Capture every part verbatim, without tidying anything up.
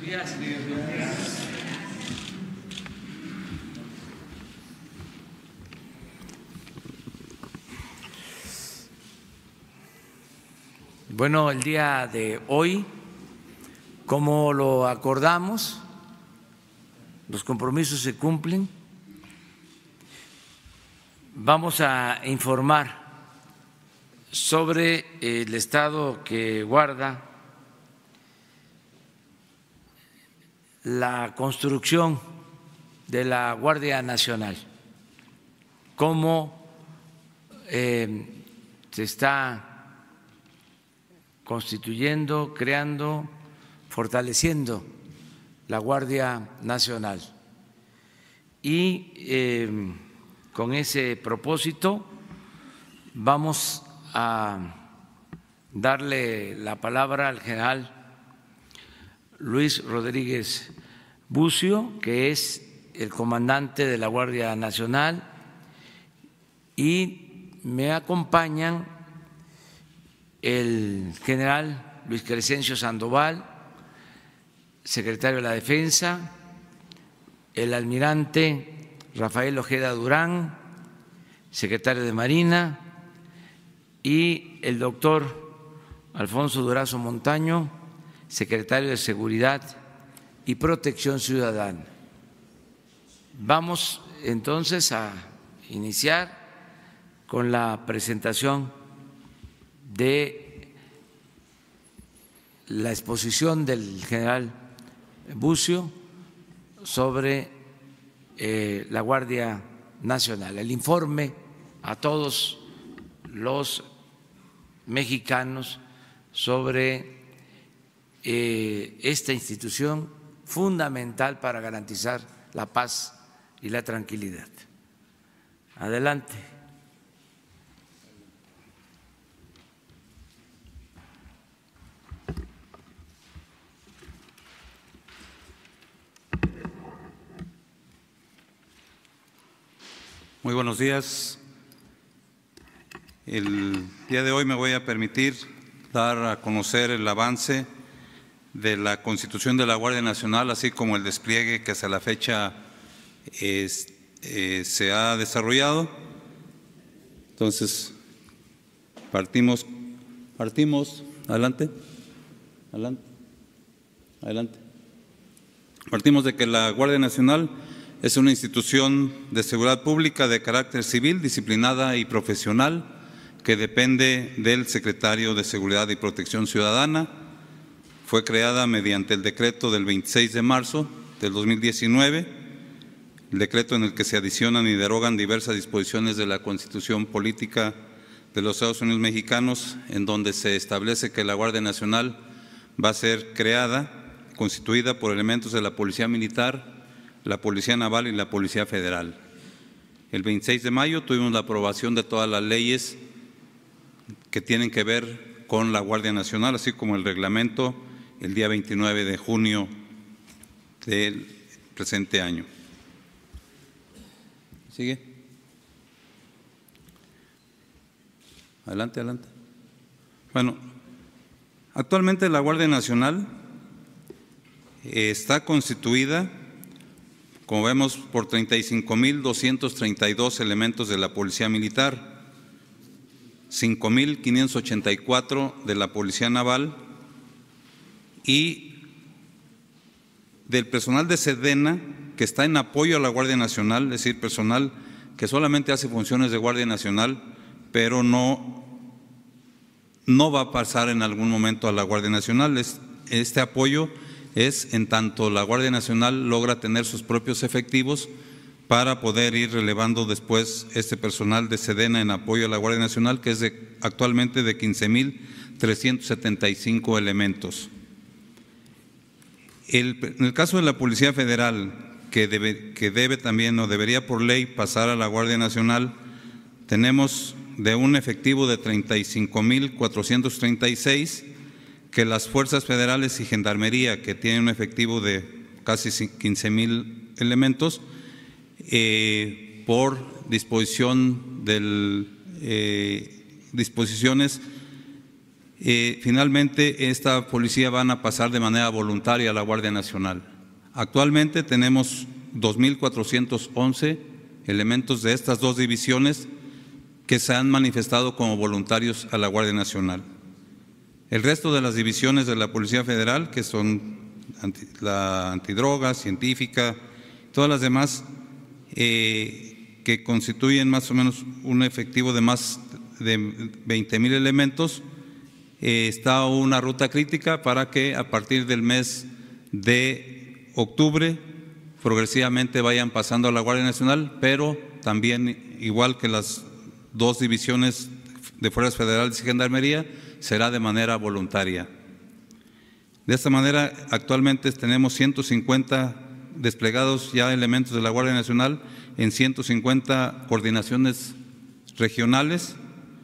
días. Bueno, el día de hoy, como lo acordamos, los compromisos se cumplen. Vamos a informar sobre el estado que guarda la construcción de la Guardia Nacional, cómo eh, se está constituyendo, creando, fortaleciendo la Guardia Nacional. Y eh, con ese propósito vamos a darle la palabra al general Luis Rodríguez Bucio, que es el comandante de la Guardia Nacional, y me acompañan el general Luis Crescencio Sandoval, secretario de la Defensa, el almirante Rafael Ojeda Durán, secretario de Marina, y el doctor Alfonso Durazo Montaño, secretario de Seguridad y Protección Ciudadana. Vamos entonces a iniciar con la presentación de la exposición del general Bucio sobre eh, la Guardia Nacional, el informe a todos los mexicanos sobre eh, esta institución fundamental para garantizar la paz y la tranquilidad. Adelante. Muy buenos días. El día de hoy me voy a permitir dar a conocer el avance de la Constitución de la Guardia Nacional, así como el despliegue que hasta la fecha es, eh, se ha desarrollado. Entonces, partimos, partimos, adelante, adelante, adelante. Partimos de que la Guardia Nacional es una institución de seguridad pública de carácter civil, disciplinada y profesional, que depende del Secretario de Seguridad y Protección Ciudadana. Fue creada mediante el decreto del veintiséis de marzo del dos mil diecinueve, el decreto en el que se adicionan y derogan diversas disposiciones de la Constitución Política de los Estados Unidos Mexicanos, en donde se establece que la Guardia Nacional va a ser creada, constituida por elementos de la Policía Militar, la Policía Naval y la Policía Federal. El veintiséis de mayo tuvimos la aprobación de todas las leyes que tienen que ver con la Guardia Nacional, así como el reglamento el día veintinueve de junio del presente año. ¿Sigue? Adelante, adelante. Bueno, actualmente la Guardia Nacional está constituida, como vemos, por treinta y cinco mil doscientos treinta y dos elementos de la Policía Militar, cinco mil quinientos ochenta y cuatro de la Policía Naval y del personal de Sedena que está en apoyo a la Guardia Nacional, es decir, personal que solamente hace funciones de Guardia Nacional, pero no, no va a pasar en algún momento a la Guardia Nacional. Este apoyo es en tanto la Guardia Nacional logra tener sus propios efectivos para poder ir relevando después este personal de Sedena en apoyo a la Guardia Nacional, que es de, actualmente de quince mil trescientos setenta y cinco elementos. El, en el caso de la Policía Federal, que debe, que debe también o debería por ley pasar a la Guardia Nacional, tenemos de un efectivo de treinta y cinco mil cuatrocientos treinta y seis, que las fuerzas federales y gendarmería, que tienen un efectivo de casi quince mil elementos, eh, por disposición del, eh, disposiciones Eh, finalmente, esta policía van a pasar de manera voluntaria a la Guardia Nacional. Actualmente tenemos dos mil cuatrocientos once elementos de estas dos divisiones que se han manifestado como voluntarios a la Guardia Nacional. El resto de las divisiones de la Policía Federal, que son anti, la antidroga, científica, todas las demás, eh, que constituyen más o menos un efectivo de más de veinte mil elementos, eh, está una ruta crítica para que a partir del mes de octubre progresivamente vayan pasando a la Guardia Nacional, pero también, igual que las dos divisiones de Fuerzas Federales y Gendarmería, será de manera voluntaria. De esta manera, actualmente tenemos ciento cincuenta desplegados ya elementos de la Guardia Nacional en ciento cincuenta coordinaciones regionales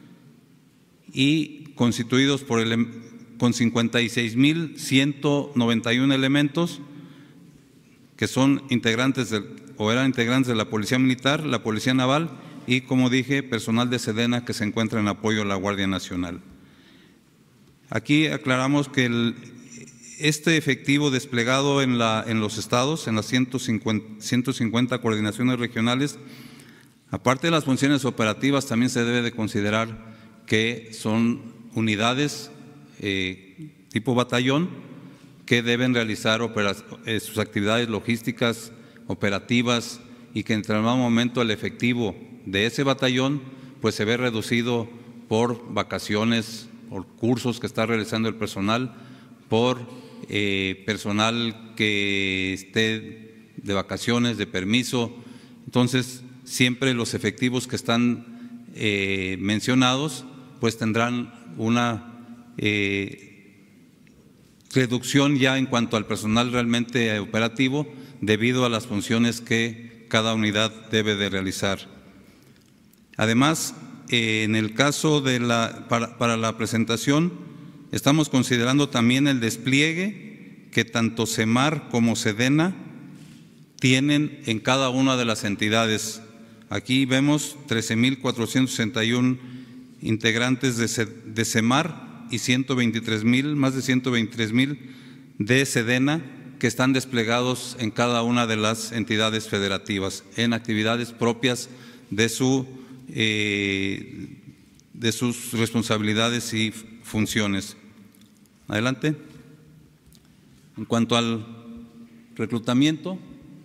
y constituidos por el, con cincuenta y seis mil ciento noventa y uno elementos que son integrantes del, o eran integrantes de la Policía Militar, la Policía Naval y, como dije, personal de Sedena que se encuentra en apoyo a la Guardia Nacional. Aquí aclaramos que el, este efectivo desplegado en, la, en los estados, en las ciento cincuenta coordinaciones regionales, aparte de las funciones operativas, también se debe de considerar que son unidades eh, tipo batallón que deben realizar eh, sus actividades logísticas, operativas, y que en determinado momento el efectivo de ese batallón pues se ve reducido por vacaciones, por cursos que está realizando el personal, por eh, personal que esté de vacaciones, de permiso. Entonces, siempre los efectivos que están eh, mencionados pues tendrán una eh, reducción ya en cuanto al personal realmente operativo debido a las funciones que cada unidad debe de realizar. Además, eh, en el caso de la, para, para la presentación, estamos considerando también el despliegue que tanto SEMAR como Sedena tienen en cada una de las entidades. Aquí vemos trece mil cuatrocientos sesenta y uno integrantes de, de SEMAR y ciento veintitrés mil, más de ciento veintitrés mil de Sedena, que están desplegados en cada una de las entidades federativas en actividades propias de, su, eh, de sus responsabilidades y funciones. Adelante. En cuanto al reclutamiento,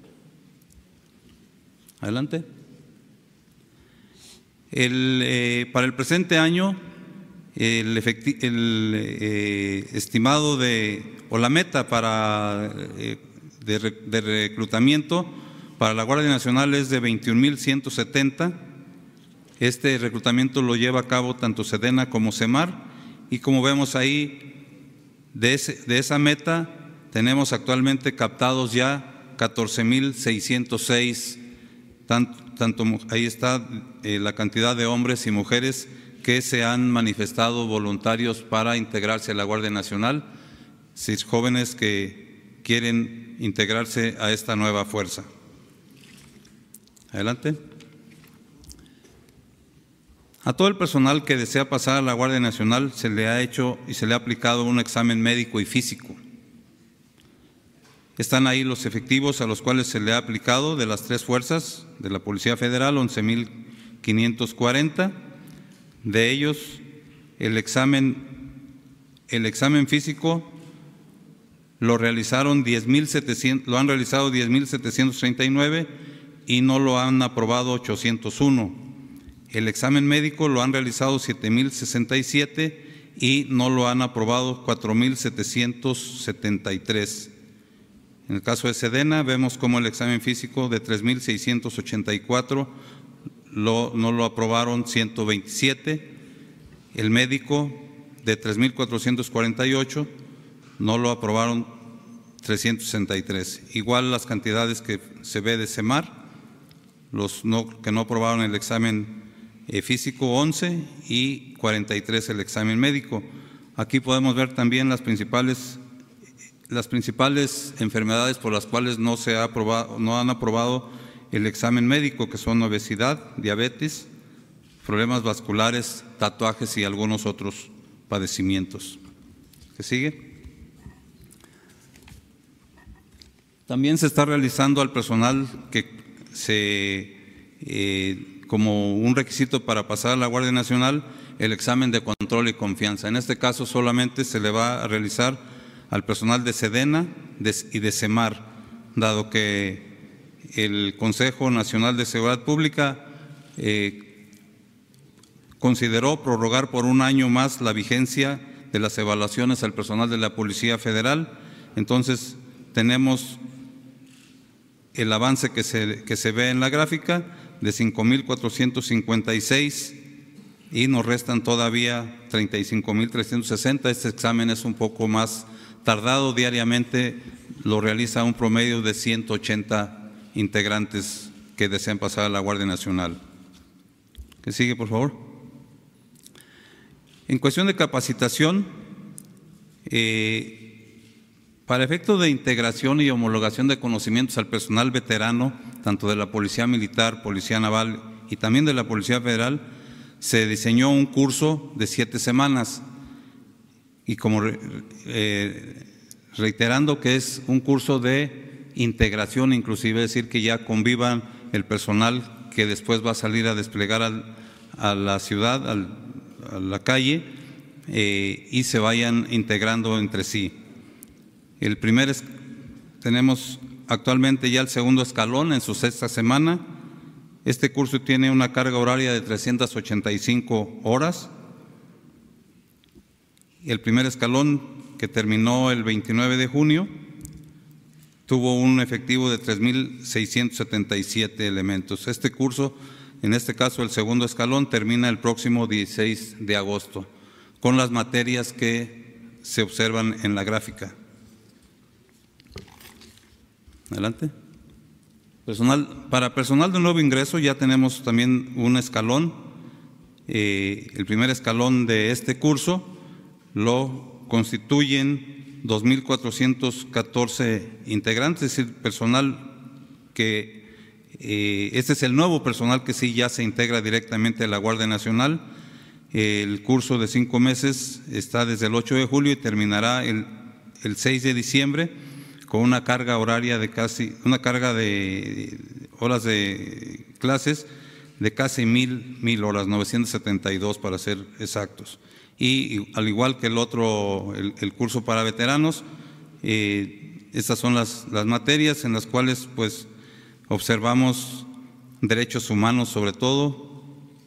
adelante. El, eh, para el presente año, el, el eh, estimado de, o la meta para, eh, de, de reclutamiento para la Guardia Nacional es de veintiún mil ciento setenta. Este reclutamiento lo lleva a cabo tanto Sedena como SEMAR, y como vemos ahí, de, ese, de esa meta tenemos actualmente captados ya catorce mil seiscientos seis, tanto, tanto ahí está eh, la cantidad de hombres y mujeres que se han manifestado voluntarios para integrarse a la Guardia Nacional, seis jóvenes que quieren integrarse a esta nueva fuerza. Adelante. A todo el personal que desea pasar a la Guardia Nacional se le ha hecho y se le ha aplicado un examen médico y físico. Están ahí los efectivos a los cuales se le ha aplicado de las tres fuerzas de la Policía Federal, once mil quinientos cuarenta. De ellos, el examen, el examen físico lo realizaron diez mil setecientos, lo han realizado diez mil setecientos treinta y nueve y no lo han aprobado ochocientos uno. El examen médico lo han realizado siete mil sesenta y siete y no lo han aprobado cuatro mil setecientos setenta y tres. En el caso de Sedena, vemos como el examen físico de tres mil seiscientos ochenta y cuatro lo, no lo aprobaron ciento veintisiete. El médico de tres mil cuatrocientos cuarenta y ocho no lo aprobaron trescientos sesenta y tres. Igual las cantidades que se ve de SEMAR, los no, que no aprobaron el examen eh, físico, once, y cuarenta y tres el examen médico. Aquí podemos ver también las principales, las principales enfermedades por las cuales no, se ha aprobado, no han aprobado el examen médico, que son obesidad, diabetes, problemas vasculares, tatuajes y algunos otros padecimientos. ¿Qué sigue? También se está realizando al personal que se, eh, como un requisito para pasar a la Guardia Nacional, el examen de control y confianza. En este caso solamente se le va a realizar al personal de SEDENA y de SEMAR, dado que el Consejo Nacional de Seguridad Pública eh, consideró prorrogar por un año más la vigencia de las evaluaciones al personal de la Policía Federal. Entonces, tenemos el avance que se, que se ve en la gráfica de cinco mil cuatrocientos cincuenta y seis y nos restan todavía treinta y cinco mil trescientos sesenta. Este examen es un poco más tardado, diariamente lo realiza un promedio de ciento ochenta integrantes que desean pasar a la Guardia Nacional. ¿Qué sigue, por favor? En cuestión de capacitación, eh, para efecto de integración y homologación de conocimientos al personal veterano, tanto de la Policía Militar, Policía Naval y también de la Policía Federal, se diseñó un curso de siete semanas y como eh, reiterando que es un curso de integración, inclusive es decir que ya convivan el personal que después va a salir a desplegar al, a la ciudad, al, a la calle eh, y se vayan integrando entre sí. El primer es, tenemos actualmente ya el segundo escalón en su sexta semana. Este curso tiene una carga horaria de trescientas ochenta y cinco horas. El primer escalón, que terminó el veintinueve de junio, tuvo un efectivo de tres mil seiscientos setenta y siete elementos. Este curso, en este caso el segundo escalón, termina el próximo dieciséis de agosto, con las materias que se observan en la gráfica. Adelante. Personal, para personal de nuevo ingreso ya tenemos también un escalón. Eh, el primer escalón de este curso lo constituyen dos mil cuatrocientos catorce integrantes, es decir, personal que, eh, este es el nuevo personal que sí ya se integra directamente a la Guardia Nacional. El curso de cinco meses está desde el ocho de julio y terminará el, el seis de diciembre. Con una carga horaria de casi, una carga de horas de clases de casi mil, mil horas, novecientos setenta y dos para ser exactos. Y, y al igual que el otro, el, el curso para veteranos, eh, estas son las, las materias en las cuales pues observamos derechos humanos sobre todo.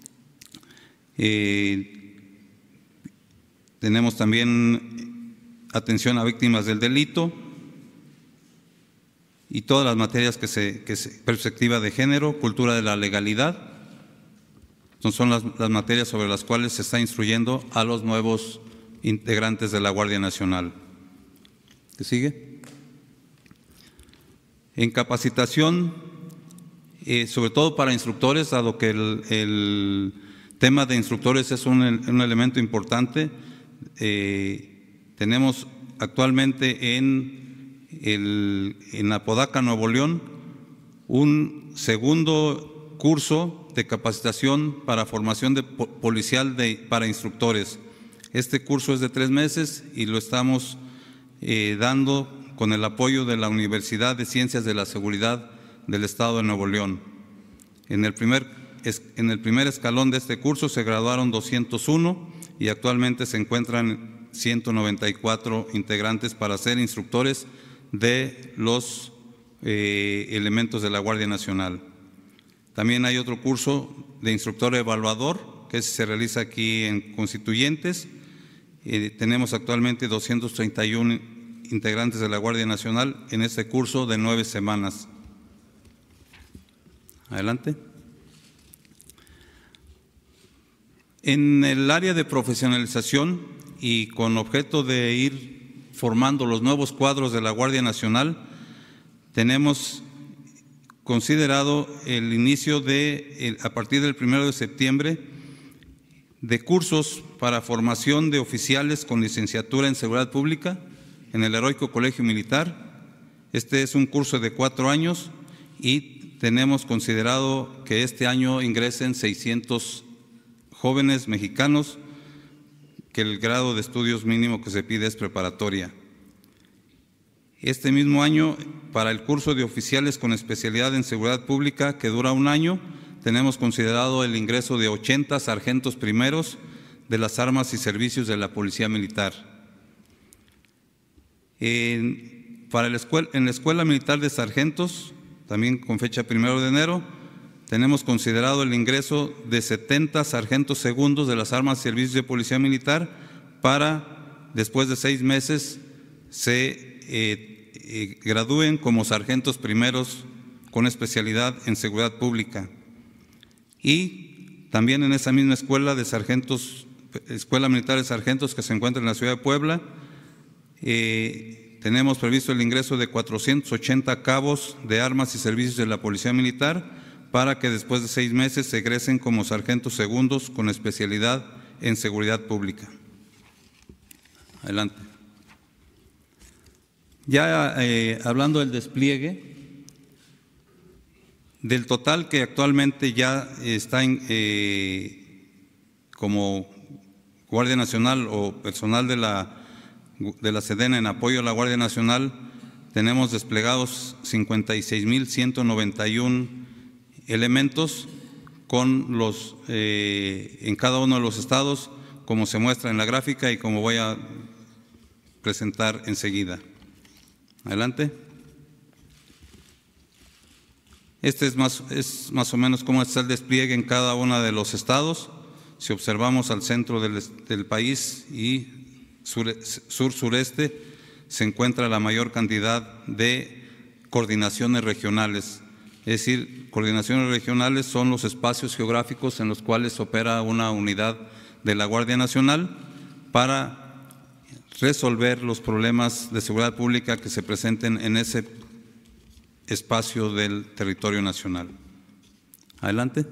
Eh, tenemos también atención a víctimas del delito, y todas las materias que se, que se perspectiva de género, cultura de la legalidad, son, son las, las materias sobre las cuales se está instruyendo a los nuevos integrantes de la Guardia Nacional. ¿Qué sigue? En capacitación, eh, sobre todo para instructores, dado que el, el tema de instructores es un, un elemento importante, eh, tenemos actualmente en El, en Apodaca, Nuevo León, un segundo curso de capacitación para formación de policial de, para instructores. Este curso es de tres meses y lo estamos eh, dando con el apoyo de la Universidad de Ciencias de la Seguridad del Estado de Nuevo León. En el primer, en el primer escalón de este curso se graduaron doscientos uno y actualmente se encuentran ciento noventa y cuatro integrantes para ser instructores de los eh, elementos de la Guardia Nacional. También hay otro curso de instructor evaluador que se realiza aquí en Constituyentes. Eh, tenemos actualmente doscientos treinta y uno integrantes de la Guardia Nacional en este curso de nueve semanas. Adelante. En el área de profesionalización y con objeto de ir formando los nuevos cuadros de la Guardia Nacional, tenemos considerado el inicio de, el, a partir del primero de septiembre, de cursos para formación de oficiales con licenciatura en Seguridad Pública en el Heroico Colegio Militar. Este es un curso de cuatro años y tenemos considerado que este año ingresen seiscientos jóvenes mexicanos que el grado de estudios mínimo que se pide es preparatoria. Este mismo año, para el curso de oficiales con especialidad en seguridad pública, que dura un año, tenemos considerado el ingreso de ochenta sargentos primeros de las armas y servicios de la Policía Militar. En, para la escuela, en la Escuela Militar de Sargentos, también con fecha primero de enero, tenemos considerado el ingreso de setenta sargentos segundos de las armas y servicios de Policía Militar para, después de seis meses, se eh, eh, gradúen como sargentos primeros con especialidad en seguridad pública. Y también en esa misma escuela de sargentos, Escuela Militar de Sargentos que se encuentra en la ciudad de Puebla, eh, tenemos previsto el ingreso de cuatrocientos ochenta cabos de armas y servicios de la Policía Militar para que después de seis meses se egresen como sargentos segundos con especialidad en seguridad pública. Adelante. Ya eh, hablando del despliegue, del total que actualmente ya está en, eh, como Guardia Nacional o personal de la, de la Sedena en apoyo a la Guardia Nacional, tenemos desplegados cincuenta y seis mil ciento noventa y uno elementos con los, eh, en cada uno de los estados, como se muestra en la gráfica y como voy a presentar enseguida. Adelante. Este es más, es más o menos cómo está el despliegue en cada uno de los estados. Si observamos al centro del, del país y sur-sureste, sur, se encuentra la mayor cantidad de coordinaciones regionales. Es decir, coordinaciones regionales son los espacios geográficos en los cuales opera una unidad de la Guardia Nacional para resolver los problemas de seguridad pública que se presenten en ese espacio del territorio nacional. Adelante.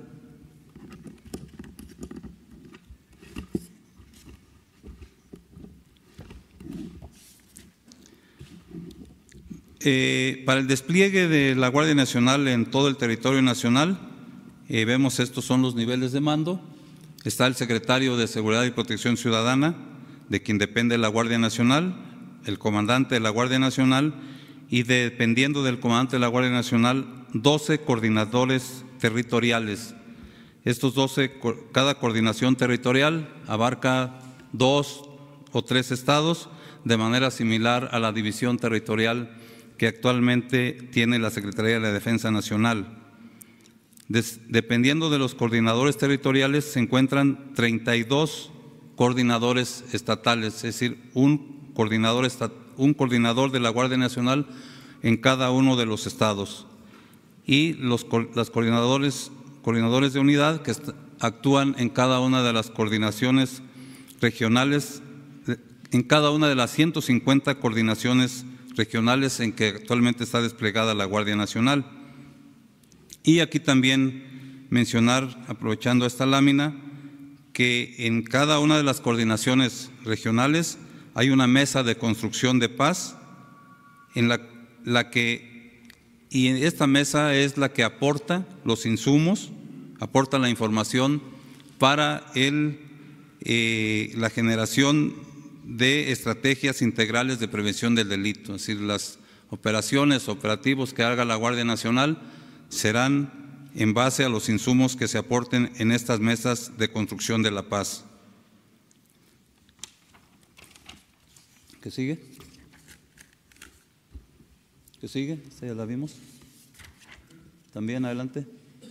Eh, para el despliegue de la Guardia Nacional en todo el territorio nacional, eh, vemos estos son los niveles de mando. Está el secretario de Seguridad y Protección Ciudadana, de quien depende la Guardia Nacional, el comandante de la Guardia Nacional y, dependiendo del comandante de la Guardia Nacional, doce coordinadores territoriales. Estos doce, cada coordinación territorial abarca dos o tres estados, de manera similar a la división territorial que actualmente tiene la Secretaría de la Defensa Nacional. Des, dependiendo de los coordinadores territoriales, se encuentran treinta y dos coordinadores estatales, es decir, un coordinador, estat, un coordinador de la Guardia Nacional en cada uno de los estados. Y los las coordinadores, coordinadores de unidad que actúan en cada una de las coordinaciones regionales, en cada una de las ciento cincuenta coordinaciones regionales en que actualmente está desplegada la Guardia Nacional. Y aquí también mencionar, aprovechando esta lámina, que en cada una de las coordinaciones regionales hay una mesa de construcción de paz, en la, la que, y esta mesa es la que aporta los insumos, aporta la información para el, eh, la generación de estrategias integrales de prevención del delito. Es decir, las operaciones, operativos que haga la Guardia Nacional serán en base a los insumos que se aporten en estas mesas de construcción de la paz. ¿Qué sigue? ¿Qué sigue? ¿Esta ya la vimos? También, adelante.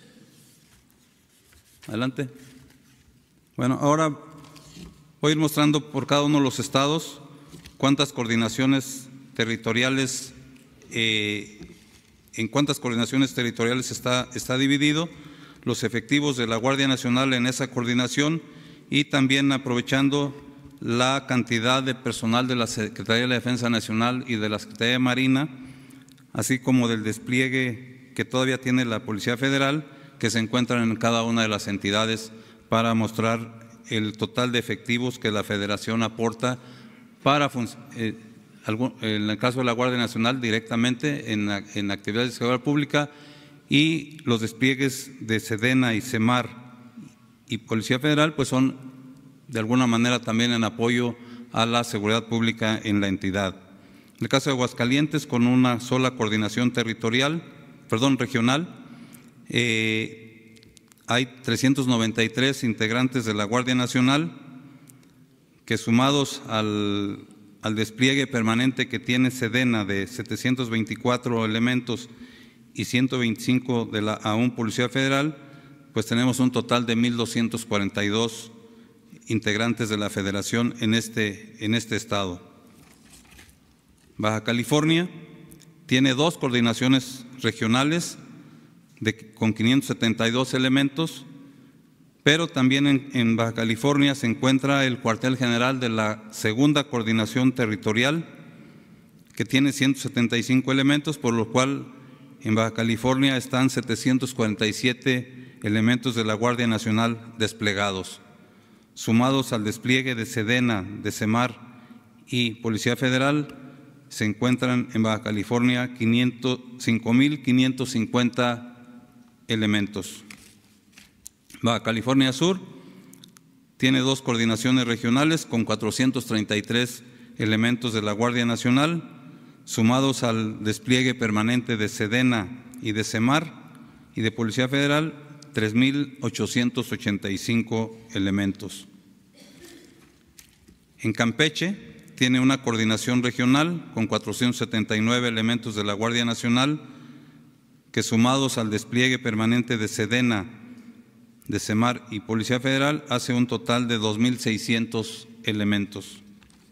Adelante. Bueno, ahora voy a ir mostrando por cada uno de los estados cuántas coordinaciones territoriales, eh, en cuántas coordinaciones territoriales está, está dividido, los efectivos de la Guardia Nacional en esa coordinación y también aprovechando la cantidad de personal de la Secretaría de la Defensa Nacional y de la Secretaría de Marina, así como del despliegue que todavía tiene la Policía Federal, que se encuentran en cada una de las entidades para mostrar el total de efectivos que la Federación aporta para, eh, algún, en el caso de la Guardia Nacional, directamente en, en actividades de seguridad pública, y los despliegues de Sedena y Semar y Policía Federal, pues son de alguna manera también en apoyo a la seguridad pública en la entidad. En el caso de Aguascalientes, con una sola coordinación territorial, perdón, regional, eh, hay trescientos noventa y tres integrantes de la Guardia Nacional que, sumados al, al despliegue permanente que tiene Sedena de setecientos veinticuatro elementos y ciento veinticinco de la aún Policía Federal, pues tenemos un total de mil doscientos cuarenta y dos integrantes de la Federación en este, en este estado. Baja California tiene dos coordinaciones regionales de, con quinientos setenta y dos elementos, pero también en, en Baja California se encuentra el cuartel general de la segunda coordinación territorial, que tiene ciento setenta y cinco elementos, por lo cual en Baja California están setecientos cuarenta y siete elementos de la Guardia Nacional desplegados. Sumados al despliegue de Sedena, de Semar y Policía Federal, se encuentran en Baja California cinco mil quinientos cincuenta elementos. Baja California Sur tiene dos coordinaciones regionales con cuatrocientos treinta y tres elementos de la Guardia Nacional, sumados al despliegue permanente de Sedena y de Semar y de Policía Federal, tres mil ochocientos ochenta y cinco elementos. En Campeche tiene una coordinación regional con cuatrocientos setenta y nueve elementos de la Guardia Nacional que, sumados al despliegue permanente de Sedena, de Semar y Policía Federal, hace un total de dos mil seiscientos elementos.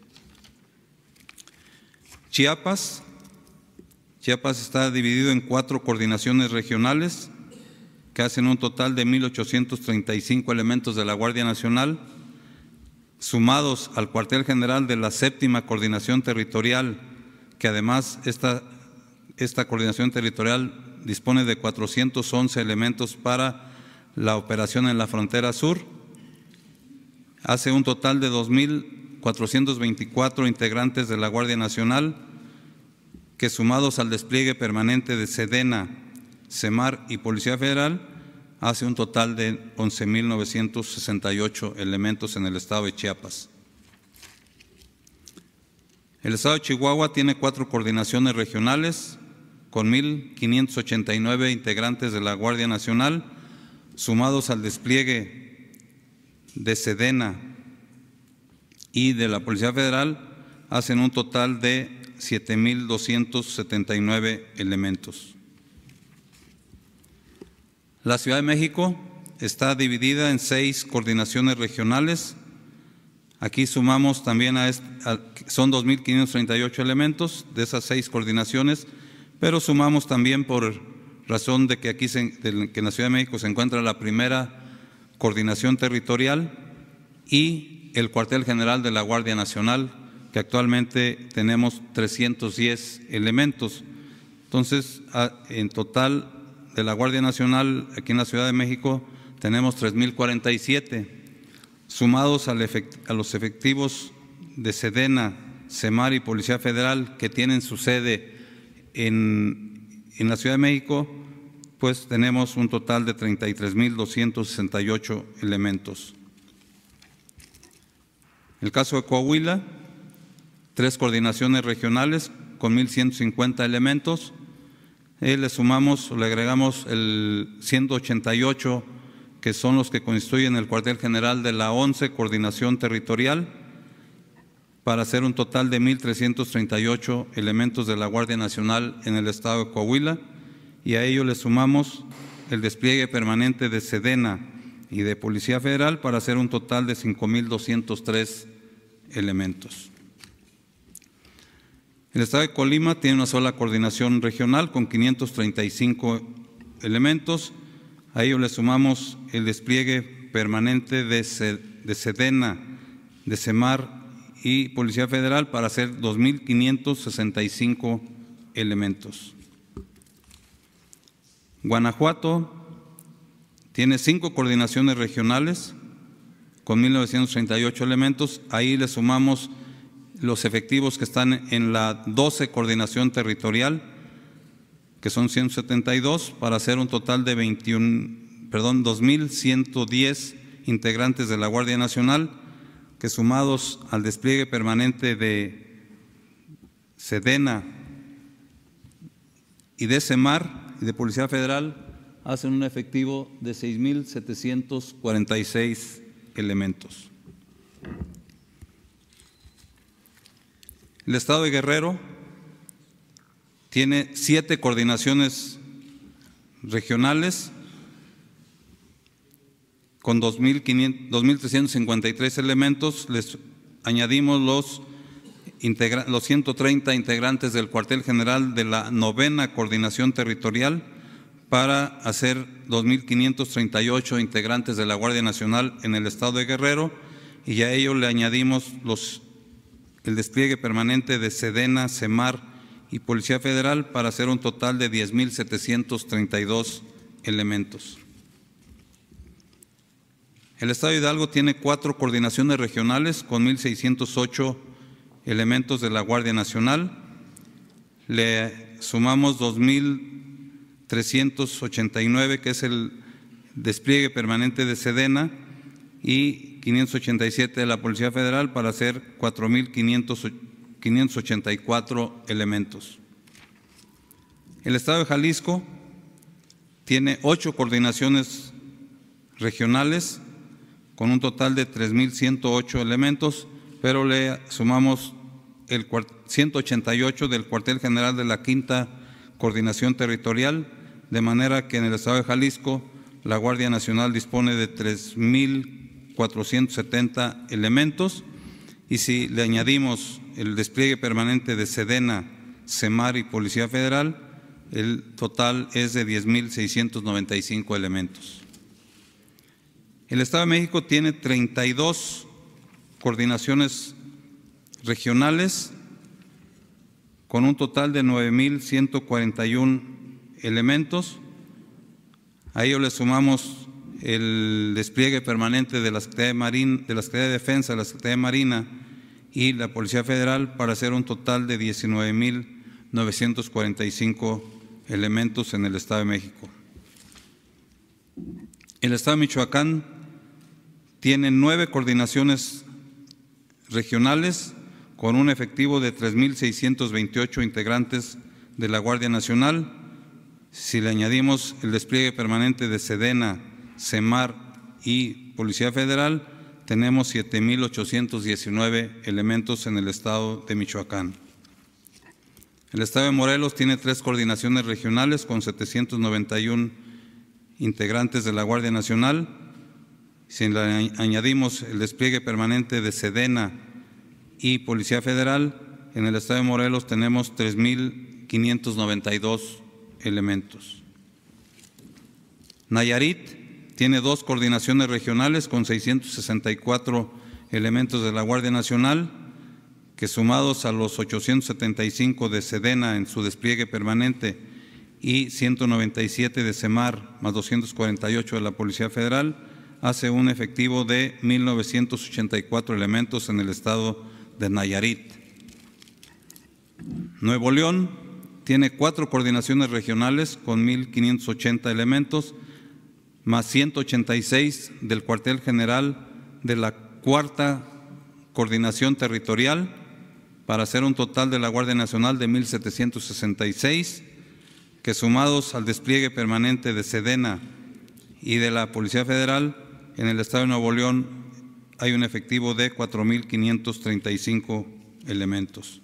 Chiapas, Chiapas está dividido en cuatro coordinaciones regionales que hacen un total de mil ochocientos treinta y cinco elementos de la Guardia Nacional, sumados al cuartel general de la séptima coordinación territorial, que además esta, esta coordinación territorial dispone de cuatrocientos once elementos para la operación en la frontera sur, hace un total de dos mil cuatrocientos veinticuatro integrantes de la Guardia Nacional, que, sumados al despliegue permanente de Sedena, Semar y Policía Federal, hace un total de once mil novecientos sesenta y ocho elementos en el estado de Chiapas. El estado de Chihuahua tiene cuatro coordinaciones regionales con mil quinientos ochenta y nueve integrantes de la Guardia Nacional, sumados al despliegue de Sedena y de la Policía Federal, hacen un total de siete mil doscientos setenta y nueve elementos. La Ciudad de México está dividida en seis coordinaciones regionales. Aquí sumamos también a, este, a son dos mil quinientos treinta y ocho elementos de esas seis coordinaciones, pero sumamos también, por razón de que aquí se, de que en la Ciudad de México se encuentra la primera coordinación territorial y el cuartel general de la Guardia Nacional, que actualmente tenemos trescientos diez elementos. Entonces, a, en total de la Guardia Nacional aquí en la Ciudad de México tenemos tres mil cuarenta y siete, sumados al efect, a los efectivos de Sedena, Semar y Policía Federal que tienen su sede en, en la Ciudad de México, pues tenemos un total de treinta y tres mil doscientos sesenta y ocho elementos. En el caso de Coahuila, tres coordinaciones regionales con mil ciento cincuenta elementos. Eh, le sumamos, le agregamos el ciento ochenta y ocho, que son los que constituyen el cuartel general de la once coordinación territorial, para hacer un total de mil trescientos treinta y ocho elementos de la Guardia Nacional en el estado de Coahuila, y a ello le sumamos el despliegue permanente de Sedena y de Policía Federal para hacer un total de cinco mil doscientos tres elementos. El estado de Colima tiene una sola coordinación regional con quinientos treinta y cinco elementos. A ello le sumamos el despliegue permanente de Sedena, de Semar y Policía Federal para hacer dos mil quinientos sesenta y cinco elementos. Guanajuato tiene cinco coordinaciones regionales con mil novecientos treinta y ocho elementos. Ahí le sumamos los efectivos que están en la doce coordinación territorial, que son ciento setenta y dos, para hacer un total de veintiún, perdón, dos mil ciento diez integrantes de la Guardia Nacional, que sumados al despliegue permanente de Sedena y de SEMAR y de Policía Federal, hacen un efectivo de seis mil setecientos cuarenta y seis elementos. El Estado de Guerrero tiene siete coordinaciones regionales con dos mil trescientos cincuenta y tres elementos. Les añadimos los, los ciento treinta integrantes del cuartel general de la novena coordinación territorial para hacer dos mil quinientos treinta y ocho integrantes de la Guardia Nacional en el Estado de Guerrero, y a ello le añadimos los, el despliegue permanente de Sedena, SEMAR y Policía Federal para hacer un total de diez mil setecientos treinta y dos elementos. El Estado de Hidalgo tiene cuatro coordinaciones regionales con mil seiscientos ocho elementos de la Guardia Nacional. Le sumamos dos mil trescientos ochenta y nueve, que es el despliegue permanente de Sedena, y quinientos ochenta y siete de la Policía Federal para hacer cuatro mil quinientos ochenta y cuatro elementos. El Estado de Jalisco tiene ocho coordinaciones regionales con un total de tres mil ciento ocho elementos, pero le sumamos el ciento ochenta y ocho del cuartel general de la quinta coordinación territorial, de manera que en el Estado de Jalisco la Guardia Nacional dispone de tres mil cuatrocientos setenta elementos, y si le añadimos el despliegue permanente de Sedena, SEMAR y Policía Federal, el total es de diez mil seiscientos noventa y cinco elementos. El Estado de México tiene treinta y dos coordinaciones regionales con un total de nueve mil ciento cuarenta y uno elementos. A ello le sumamos el despliegue permanente de la Secretaría de, Marín, de, la Secretaría de Defensa, de la Secretaría de Marina y la Policía Federal para hacer un total de diecinueve mil novecientos cuarenta y cinco elementos en el Estado de México. El Estado de Michoacán tiene nueve coordinaciones regionales con un efectivo de tres mil seiscientos veintiocho integrantes de la Guardia Nacional. Si le añadimos el despliegue permanente de Sedena, SEMAR y Policía Federal, tenemos siete mil ochocientos diecinueve elementos en el Estado de Michoacán. El Estado de Morelos tiene tres coordinaciones regionales con setecientos noventa y uno integrantes de la Guardia Nacional. Si le añadimos el despliegue permanente de Sedena y Policía Federal, en el Estado de Morelos tenemos tres mil quinientos noventa y dos elementos. Nayarit tiene dos coordinaciones regionales con seiscientos sesenta y cuatro elementos de la Guardia Nacional, que sumados a los ochocientos setenta y cinco de Sedena en su despliegue permanente y ciento noventa y siete de SEMAR más doscientos cuarenta y ocho de la Policía Federal, hace un efectivo de mil novecientos ochenta y cuatro elementos en el Estado de Nayarit. Nuevo León tiene cuatro coordinaciones regionales con mil quinientos ochenta elementos, más ciento ochenta y seis del cuartel general de la cuarta coordinación territorial, para hacer un total de la Guardia Nacional de mil setecientos sesenta y seis, que sumados al despliegue permanente de Sedena y de la Policía Federal, en el Estado de Nuevo León hay un efectivo de cuatro mil quinientos treinta y cinco elementos.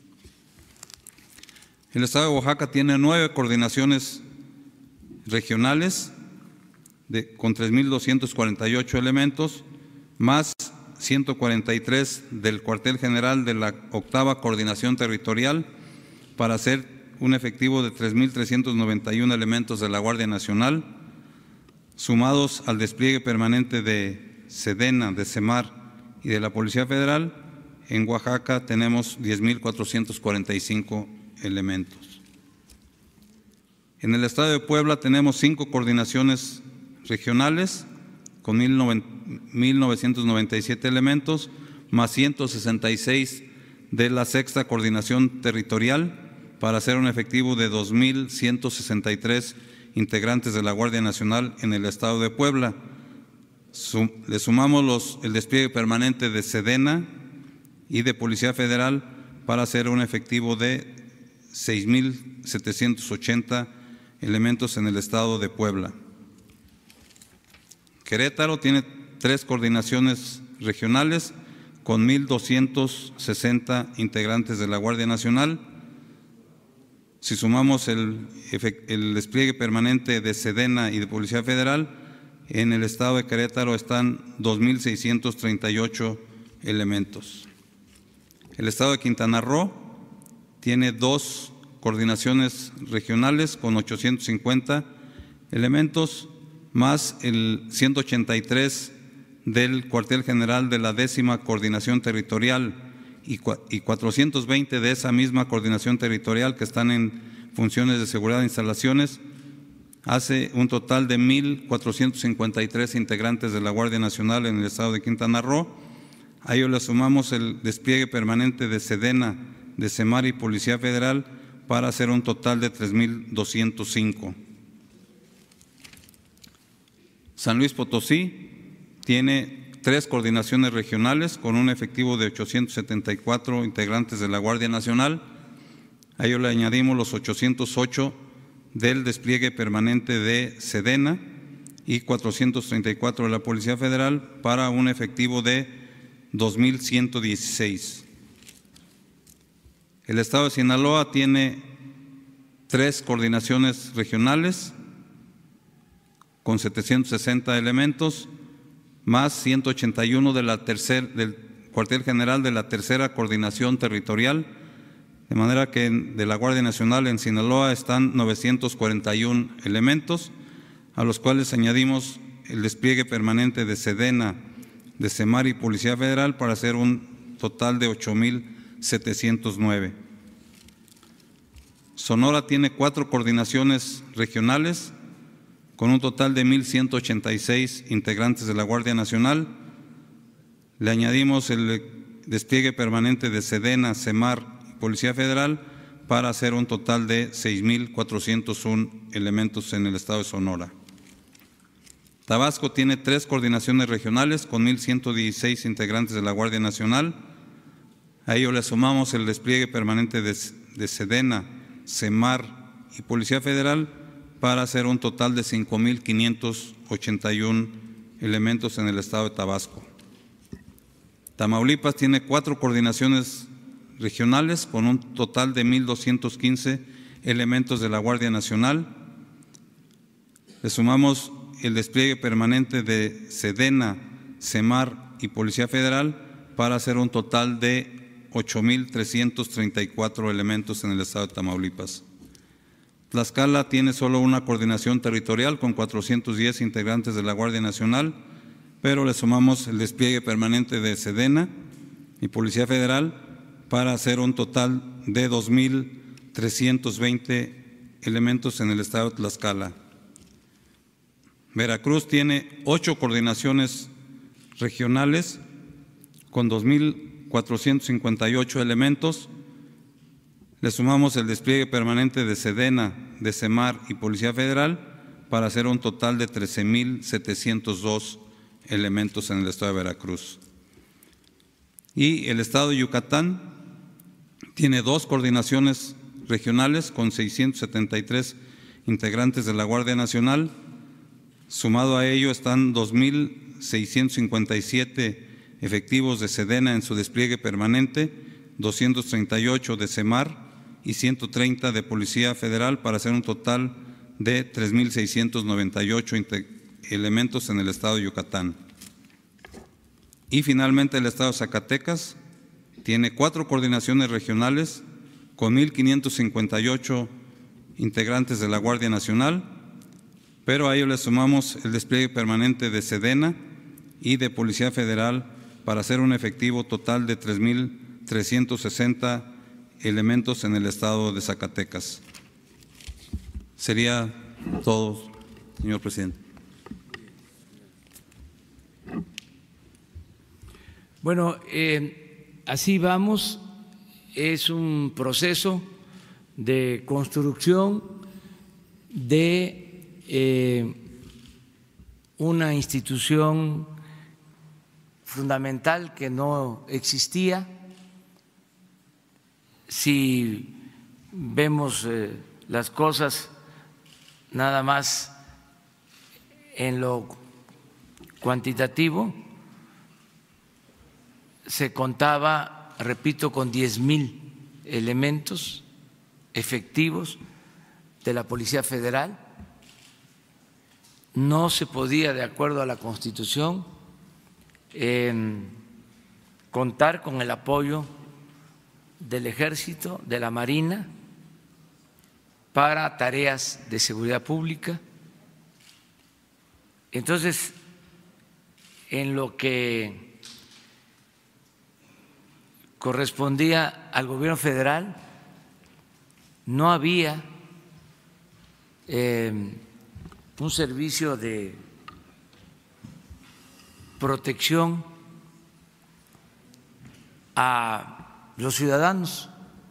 El Estado de Oaxaca tiene nueve coordinaciones regionales de, con tres mil doscientos cuarenta y ocho elementos, más ciento cuarenta y tres del cuartel general de la octava coordinación territorial, para hacer un efectivo de tres mil trescientos noventa y uno elementos de la Guardia Nacional, sumados al despliegue permanente de Sedena, de SEMAR y de la Policía Federal. En Oaxaca tenemos diez mil cuatrocientos cuarenta y cinco elementos. En el Estado de Puebla tenemos cinco coordinaciones regionales con mil novecientos noventa y siete elementos, más ciento sesenta y seis de la sexta coordinación territorial, para hacer un efectivo de dos mil ciento sesenta y tres integrantes de la Guardia Nacional en el Estado de Puebla. Sum, le sumamos los, el despliegue permanente de SEDENA y de Policía Federal para hacer un efectivo de seis mil setecientos ochenta elementos en el estado de Puebla. Querétaro tiene tres coordinaciones regionales con mil doscientos sesenta integrantes de la Guardia Nacional. Si sumamos el, el despliegue permanente de SEDENA y de Policía Federal, en el estado de Querétaro están dos mil seiscientos treinta y ocho elementos. El estado de Quintana Roo tiene dos coordinaciones regionales con ochocientos cincuenta elementos, más el ciento ochenta y tres del cuartel general de la décima coordinación territorial y cuatrocientos veinte de esa misma coordinación territorial que están en funciones de seguridad de instalaciones, hace un total de mil cuatrocientos cincuenta y tres integrantes de la Guardia Nacional en el estado de Quintana Roo. A ello le sumamos el despliegue permanente de SEDENA, de SEMAR y Policía Federal para hacer un total de tres mil doscientos cinco. San Luis Potosí tiene tres coordinaciones regionales con un efectivo de ochocientos setenta y cuatro integrantes de la Guardia Nacional. A ello le añadimos los ochocientos ocho del despliegue permanente de SEDENA y cuatrocientos treinta y cuatro de la Policía Federal para un efectivo de dos mil ciento dieciséis. El estado de Sinaloa tiene tres coordinaciones regionales con setecientos sesenta elementos, más ciento ochenta y uno de la tercer, del cuartel general de la tercera coordinación territorial, de manera que de la Guardia Nacional en Sinaloa están novecientos cuarenta y uno elementos, a los cuales añadimos el despliegue permanente de SEDENA, de SEMAR y Policía Federal para hacer un total de ocho mil setecientos nueve. Sonora tiene cuatro coordinaciones regionales con un total de mil ciento ochenta y seis integrantes de la Guardia Nacional. Le añadimos el despliegue permanente de SEDENA, SEMAR y Policía Federal para hacer un total de seis mil cuatrocientos uno elementos en el estado de Sonora. Tabasco tiene tres coordinaciones regionales con mil ciento dieciséis integrantes de la Guardia Nacional. A ello le sumamos el despliegue permanente de, de SEDENA, SEMAR y Policía Federal para hacer un total de cinco mil quinientos ochenta y uno elementos en el estado de Tabasco. Tamaulipas tiene cuatro coordinaciones regionales con un total de mil doscientos quince elementos de la Guardia Nacional. Le sumamos el despliegue permanente de SEDENA, SEMAR y Policía Federal para hacer un total de ocho mil trescientos treinta y cuatro elementos en el estado de Tamaulipas. Tlaxcala tiene solo una coordinación territorial con cuatrocientos diez integrantes de la Guardia Nacional, pero le sumamos el despliegue permanente de SEDENA y Policía Federal para hacer un total de dos mil trescientos veinte elementos en el estado de Tlaxcala. Veracruz tiene ocho coordinaciones regionales con dos mil cuatrocientos cincuenta y ocho elementos. Le sumamos el despliegue permanente de SEDENA, de SEMAR y Policía Federal para hacer un total de trece mil setecientos dos elementos en el estado de Veracruz. Y el estado de Yucatán tiene dos coordinaciones regionales con seiscientos setenta y tres integrantes de la Guardia Nacional. Sumado a ello están dos mil seiscientos cincuenta y siete efectivos de SEDENA en su despliegue permanente, doscientos treinta y ocho de SEMAR y ciento treinta de Policía Federal para hacer un total de tres mil seiscientos noventa y ocho elementos en el estado de Yucatán. Y finalmente el estado de Zacatecas tiene cuatro coordinaciones regionales con mil quinientos cincuenta y ocho integrantes de la Guardia Nacional, pero a ello le sumamos el despliegue permanente de SEDENA y de Policía Federal para hacer un efectivo total de tres mil trescientos sesenta elementos en el estado de Zacatecas. Sería todo, señor presidente. Bueno, eh, así vamos. Es un proceso de construcción de eh, una institución fundamental que no existía. Si vemos eh, las cosas nada más en lo cuantitativo, se contaba, repito, con diez mil elementos efectivos de la Policía Federal. No se podía, de acuerdo a la Constitución, eh, contar con el apoyo del Ejército, de la Marina, para tareas de seguridad pública. Entonces, en lo que correspondía al gobierno federal, no había eh, un servicio de protección a los ciudadanos.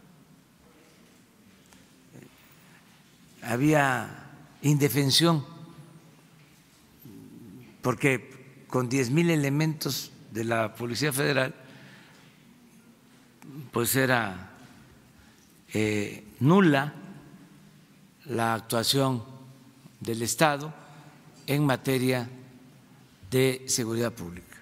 Había indefensión, porque con diez mil elementos de la Policía Federal, pues era eh, nula la actuación del Estado en materia de seguridad pública.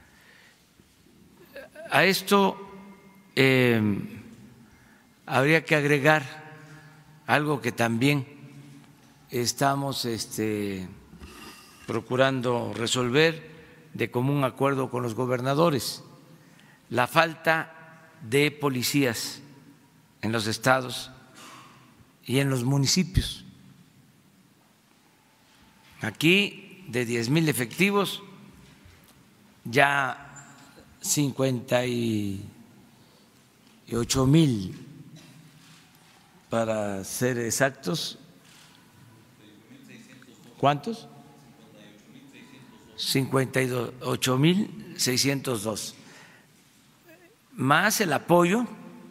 A esto eh, habría que agregar algo que también estamos este, procurando resolver de común acuerdo con los gobernadores: la falta de policías en los estados y en los municipios. Aquí, de diez mil efectivos, ya cincuenta y ocho mil, para ser exactos. ¿Cuántos? cincuenta y ocho mil seiscientos dos, más el apoyo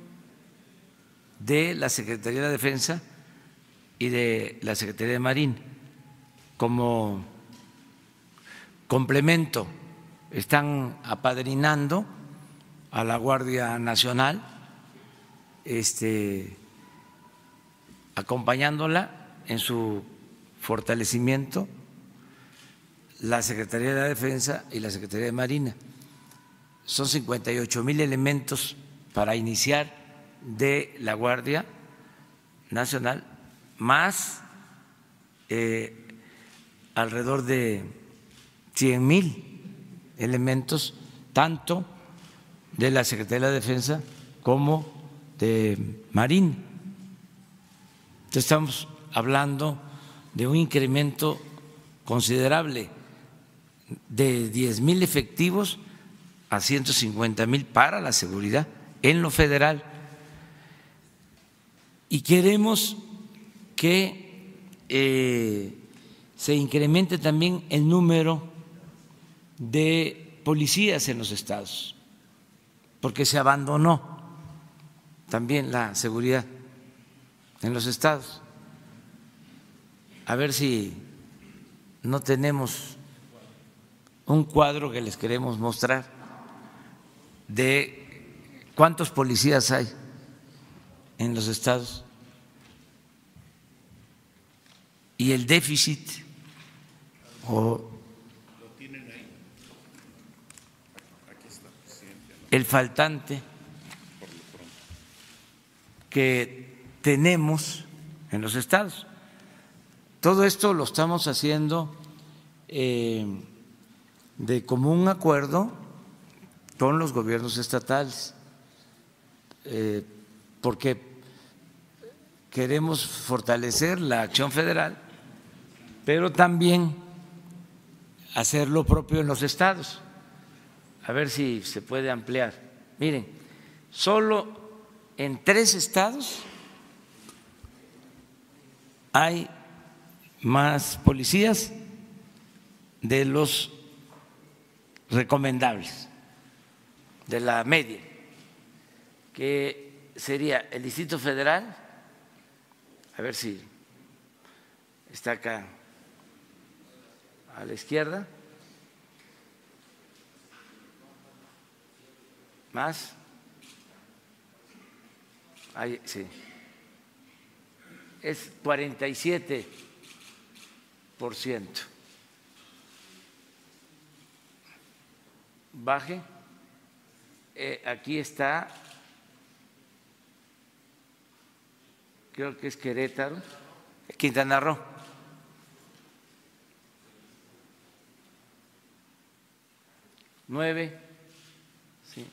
de la Secretaría de Defensa y de la Secretaría de Marina como complemento. Están apadrinando a la Guardia Nacional, este, acompañándola en su fortalecimiento, la Secretaría de la Defensa y la Secretaría de Marina. Son cincuenta y ocho mil elementos para iniciar de la Guardia Nacional, más eh, alrededor de cien mil elementos, tanto de la Secretaría de Defensa como de Marina. Entonces estamos hablando de un incremento considerable de diez mil efectivos a ciento cincuenta mil para la seguridad en lo federal. Y queremos que eh, se incremente también el número de policías en los estados, porque se abandonó también la seguridad en los estados. A ver si no tenemos un cuadro que les queremos mostrar de cuántos policías hay en los estados y el déficit o el faltante que tenemos en los estados. Todo esto lo estamos haciendo eh, de común acuerdo con los gobiernos estatales, eh, porque queremos fortalecer la acción federal, pero también hacer lo propio en los estados. A ver si se puede ampliar. Miren, solo en tres estados hay más policías de los recomendables, de la media, que sería el Distrito Federal, a ver si está acá a la izquierda, ¿Más? Ahí, sí. Es cuarenta y siete por ciento. Baje. Eh, aquí está, creo que es Querétaro, Quintana Roo. Nueve. Sí.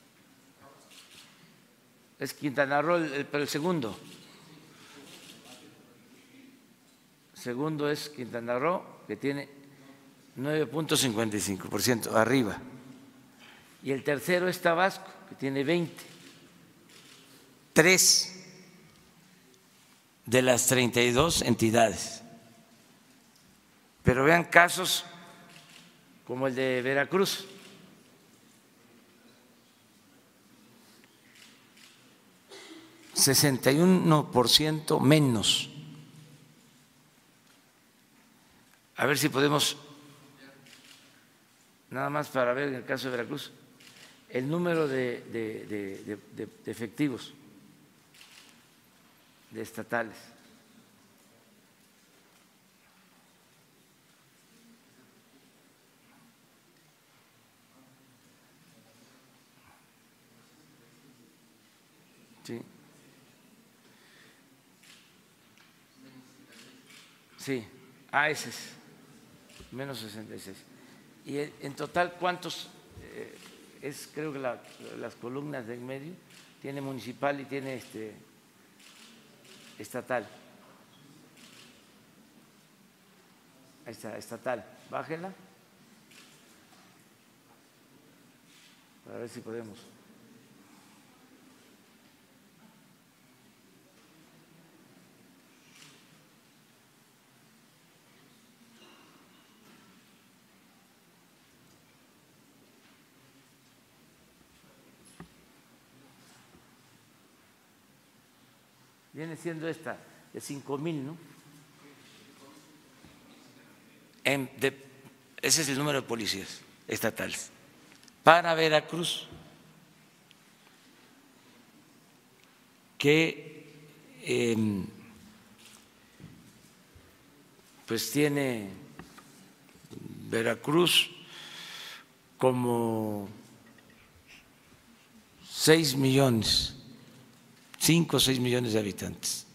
Es Quintana Roo, el, pero el segundo. Segundo es Quintana Roo, que tiene nueve punto cincuenta y cinco por ciento arriba. Y el tercero es Tabasco, que tiene veinte. Tres de las treinta y dos entidades. Pero vean casos como el de Veracruz. sesenta y uno por ciento menos. A ver si podemos, nada más para ver en el caso de Veracruz, el número de, de, de, de, de, de efectivos, de estatales. Sí. Sí, ah, ese es menos sesenta y seis. Y en total, ¿cuántos? Eh, es creo que la, las columnas de en medio tiene municipal y tiene este estatal. Ahí está, estatal. Bájela. Para ver si podemos. Viene siendo esta, de cinco mil, ¿no? En, de, ese es el número de policías estatales. Para Veracruz, que eh, pues tiene Veracruz como seis millones. Cinco o seis millones de habitantes.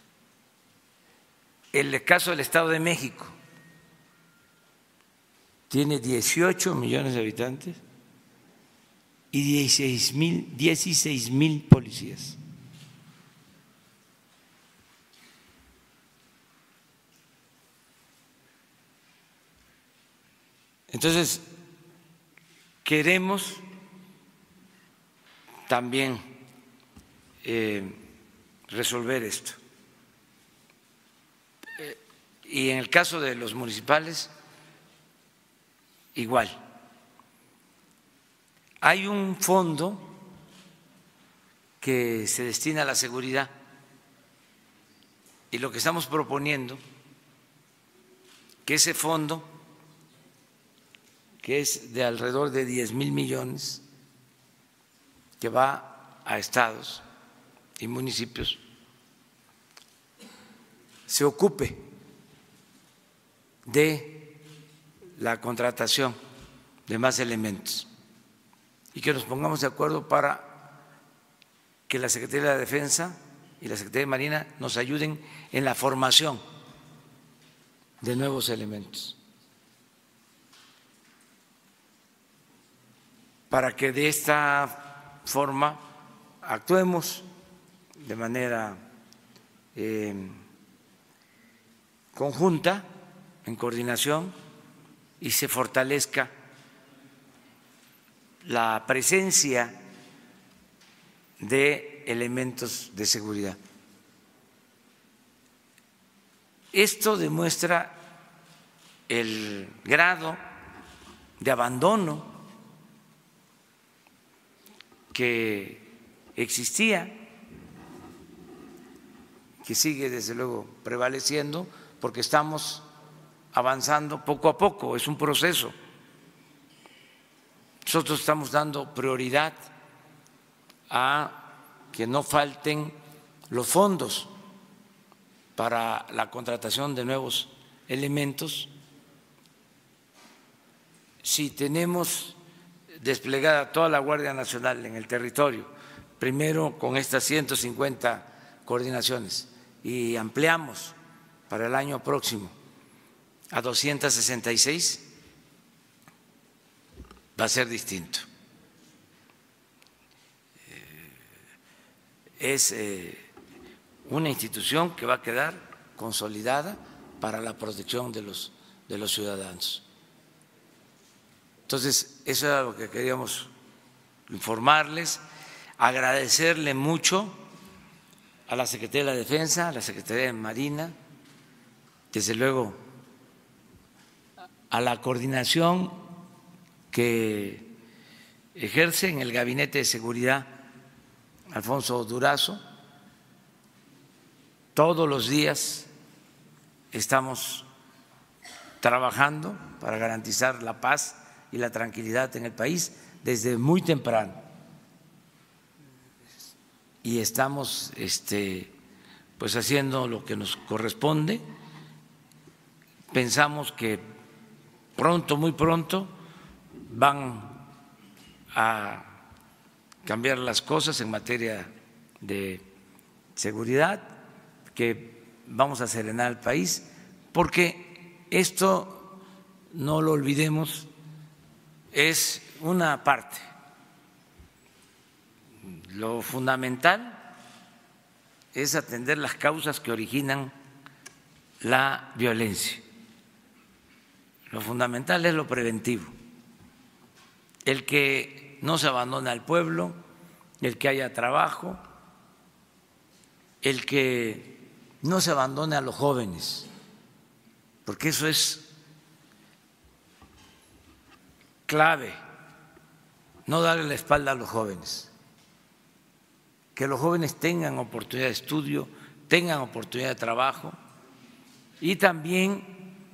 El caso del Estado de México tiene dieciocho millones de habitantes y dieciséis mil, dieciséis mil policías. Entonces, queremos también Eh, resolver esto. Eh, y en el caso de los municipales, igual. Hay un fondo que se destina a la seguridad y lo que estamos proponiendo, que ese fondo, que es de alrededor de diez mil millones, que va a estados y municipios, se ocupe de la contratación de más elementos y que nos pongamos de acuerdo para que la Secretaría de la Defensa y la Secretaría de Marina nos ayuden en la formación de nuevos elementos, para que de esta forma actuemos de manera eh, conjunta, en coordinación, y se fortalezca la presencia de elementos de seguridad. Esto demuestra el grado de abandono que existía, que sigue desde luego prevaleciendo, porque estamos avanzando poco a poco, es un proceso. Nosotros estamos dando prioridad a que no falten los fondos para la contratación de nuevos elementos. Si tenemos desplegada toda la Guardia Nacional en el territorio, primero con estas ciento cincuenta coordinaciones y ampliamos para el año próximo a doscientas sesenta y seis, va a ser distinto. Es una institución que va a quedar consolidada para la protección de los, de los ciudadanos. Entonces, eso era lo que queríamos informarles, agradecerle mucho a la Secretaría de la Defensa, a la Secretaría de Marina, desde luego a la coordinación que ejerce en el Gabinete de Seguridad Alfonso Durazo. Todos los días estamos trabajando para garantizar la paz y la tranquilidad en el país desde muy temprano. Y estamos este, pues haciendo lo que nos corresponde. Pensamos que pronto, muy pronto, van a cambiar las cosas en materia de seguridad, que vamos a serenar al país, porque esto, no lo olvidemos, es una parte. Lo fundamental es atender las causas que originan la violencia. Lo fundamental es lo preventivo, el que no se abandone al pueblo, el que haya trabajo, el que no se abandone a los jóvenes, porque eso es clave, no darle la espalda a los jóvenes, que los jóvenes tengan oportunidad de estudio, tengan oportunidad de trabajo y también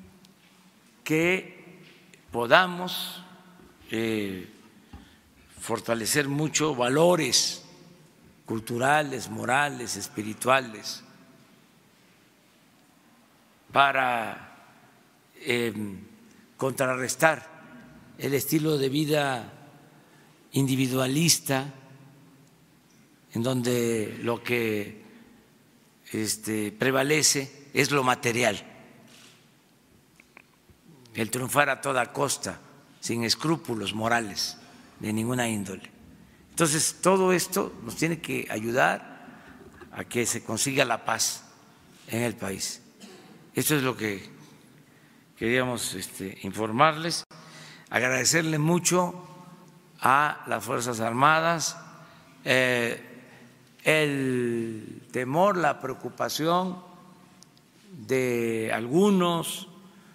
que podamos eh, fortalecer mucho valores culturales, morales, espirituales, para eh, contrarrestar el estilo de vida individualista, en donde lo que este, prevalece es lo material, el triunfar a toda costa, sin escrúpulos morales de ninguna índole. Entonces, todo esto nos tiene que ayudar a que se consiga la paz en el país. Esto es lo que queríamos este, informarles. Agradecerle mucho a las Fuerzas Armadas eh, el temor, la preocupación de algunos,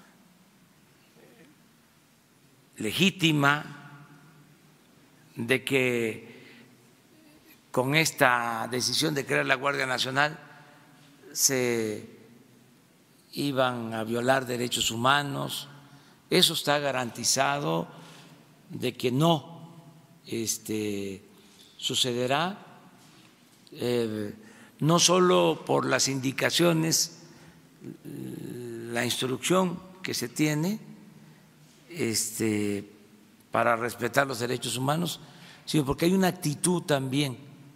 legítima, de que con esta decisión de crear la Guardia Nacional se iban a violar derechos humanos. Eso está garantizado de que no este, sucederá, eh, no solo por las indicaciones, la instrucción que se tiene este, para respetar los derechos humanos, sino porque hay una actitud también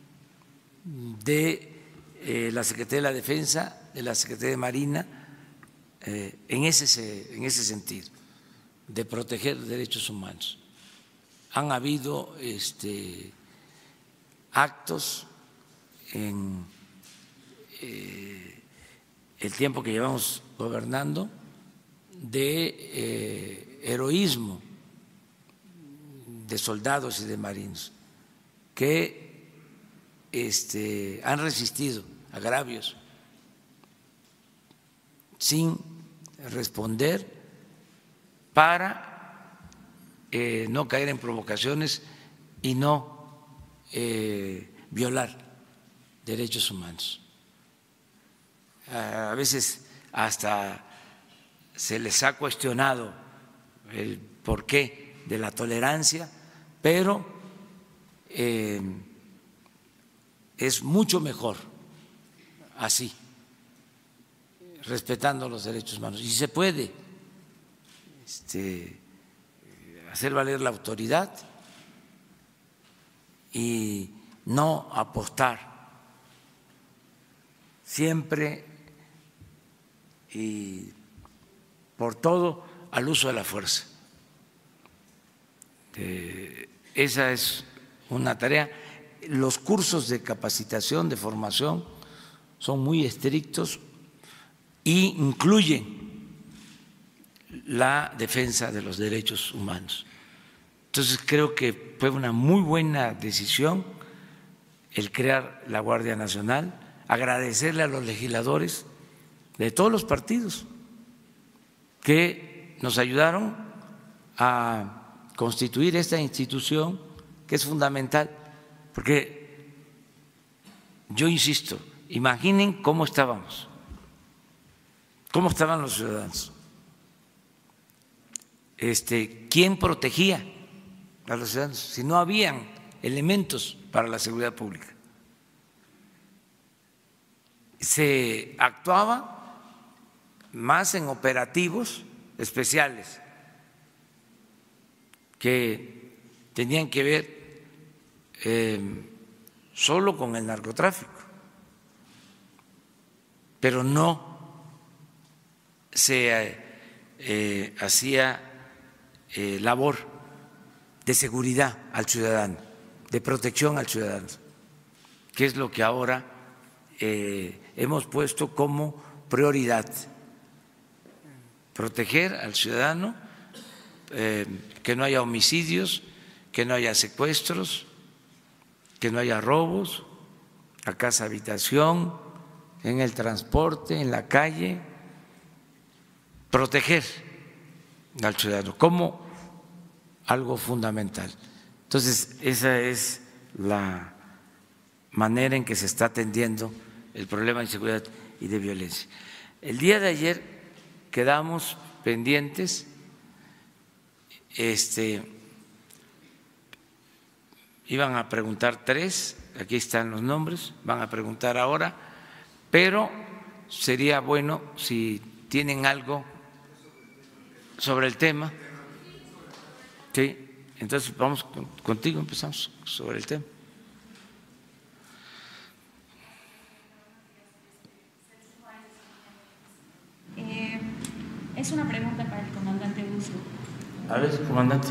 de eh, la Secretaría de la Defensa, de la Secretaría de Marina, eh, en, ese, en ese sentido, de proteger derechos humanos. Han habido este, actos en eh, el tiempo que llevamos gobernando de eh, heroísmo de soldados y de marinos que este, han resistido agravios sin responder para eh, no caer en provocaciones y no eh, violar derechos humanos. A veces hasta se les ha cuestionado el porqué de la tolerancia, pero eh, es mucho mejor así, respetando los derechos humanos. Y se puede este, hacer valer la autoridad y no apostar siempre y por todo al uso de la fuerza. Eh, esa es una tarea. Los cursos de capacitación, de formación, son muy estrictos e incluyen la defensa de los derechos humanos. Entonces creo que fue una muy buena decisión el crear la Guardia Nacional, agradecerle a los legisladores de todos los partidos que nos ayudaron a constituir esta institución que es fundamental, porque yo insisto, imaginen cómo estábamos, cómo estaban los ciudadanos, este, quién protegía a los ciudadanos si no habían elementos para la seguridad pública. Se actuaba más en operativos especiales que tenían que ver eh, solo con el narcotráfico, pero no se eh, hacía eh, labor de seguridad al ciudadano, de protección al ciudadano, que es lo que ahora eh, hemos puesto como prioridad: proteger al ciudadano, eh, que no haya homicidios, que no haya secuestros, que no haya robos a casa habitación, en el transporte, en la calle, proteger al ciudadano como algo fundamental. Entonces, esa es la manera en que se está atendiendo el problema de inseguridad y de violencia. El día de ayer quedamos pendientes, este, iban a preguntar tres, aquí están los nombres, van a preguntar ahora, pero sería bueno si tienen algo sobre el tema. Sí, entonces vamos contigo, empezamos sobre el tema. Eh, es una pregunta para el comandante Buzo. A ver, comandante.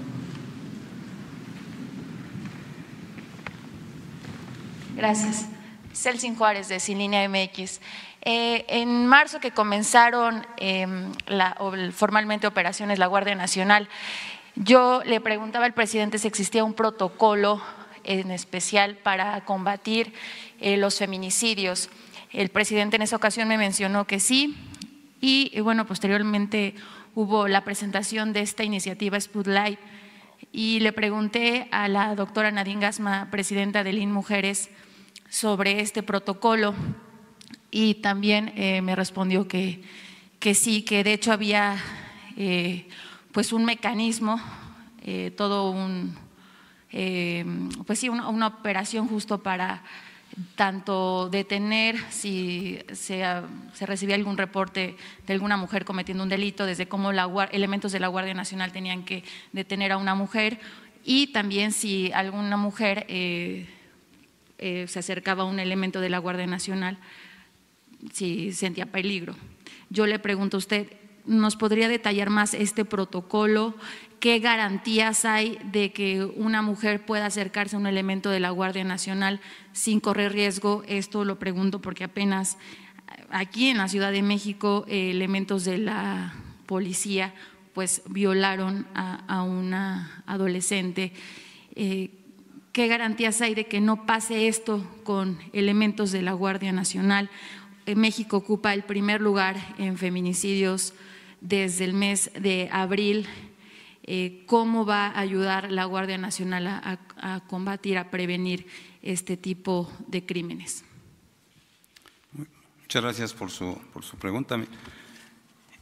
Gracias. Celsin Juárez, de Sin Línea M X. Eh, en marzo, que comenzaron eh, la, formalmente operaciones la Guardia Nacional, yo le preguntaba al presidente si existía un protocolo en especial para combatir eh, los feminicidios. El presidente en esa ocasión me mencionó que sí, y, y bueno, posteriormente hubo la presentación de esta iniciativa Spotlight, y le pregunté a la doctora Nadine Gasma, presidenta del I N Mujeres, sobre este protocolo, y también eh, me respondió que, que sí, que de hecho había eh, pues un mecanismo, eh, todo un, eh, pues sí, una, una operación justo para tanto detener si se, se recibía algún reporte de alguna mujer cometiendo un delito, desde cómo la, elementos de la Guardia Nacional tenían que detener a una mujer, y también si alguna mujer eh, eh, se acercaba a un elemento de la Guardia Nacional, si sentía peligro. Yo le pregunto a usted, ¿nos podría detallar más este protocolo? ¿Qué garantías hay de que una mujer pueda acercarse a un elemento de la Guardia Nacional sin correr riesgo? Esto lo pregunto porque apenas aquí en la Ciudad de México eh, elementos de la policía pues violaron a, a una adolescente. Eh, ¿Qué garantías hay de que no pase esto con elementos de la Guardia Nacional? México ocupa el primer lugar en feminicidios desde el mes de abril. Eh, ¿Cómo va a ayudar la Guardia Nacional a, a, a combatir, a prevenir este tipo de crímenes? Muchas gracias por su, por su pregunta.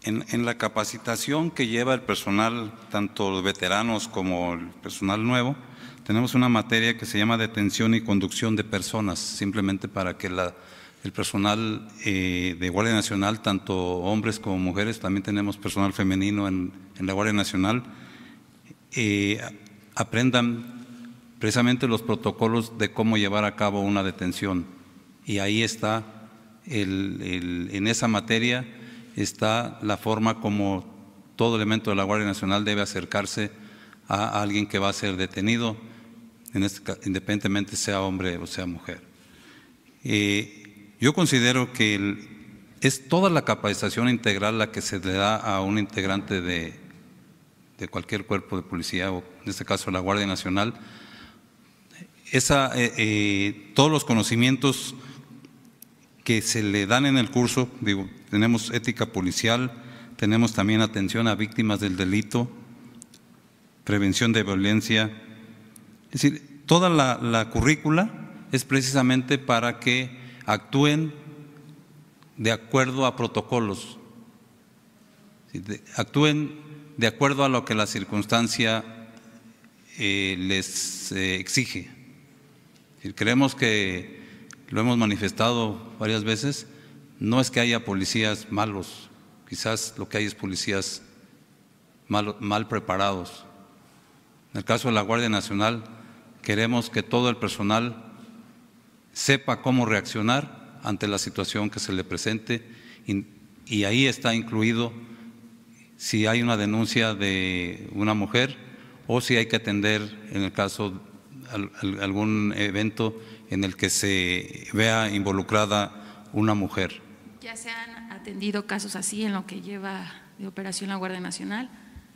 En, en la capacitación que lleva el personal, tanto los veteranos como el personal nuevo, tenemos una materia que se llama detención y conducción de personas, simplemente para que la, el personal eh, de Guardia Nacional, tanto hombres como mujeres, también tenemos personal femenino en, en la Guardia Nacional, eh, aprendan precisamente los protocolos de cómo llevar a cabo una detención. Y ahí está, el, el, en esa materia está la forma como todo elemento de la Guardia Nacional debe acercarse a alguien que va a ser detenido, en este, independientemente sea hombre o sea mujer. Eh, yo considero que el, es toda la capacitación integral la que se le da a un integrante de, de cualquier cuerpo de policía, o en este caso la Guardia Nacional. Esa, eh, eh, todos los conocimientos que se le dan en el curso, digo, tenemos ética policial, tenemos también atención a víctimas del delito, prevención de violencia. Es decir, toda la, la currícula es precisamente para que actúen de acuerdo a protocolos, actúen de acuerdo a lo que la circunstancia eh, les eh, exige. Y creemos que, lo hemos manifestado varias veces, no es que haya policías malos, quizás lo que hay es policías mal, mal preparados. En el caso de la Guardia Nacional, queremos que todo el personal sepa cómo reaccionar ante la situación que se le presente, y, y ahí está incluido si hay una denuncia de una mujer o si hay que atender, en el caso de algún evento en el que se vea involucrada una mujer. ¿Ya se han atendido casos así en lo que lleva de operación la Guardia Nacional?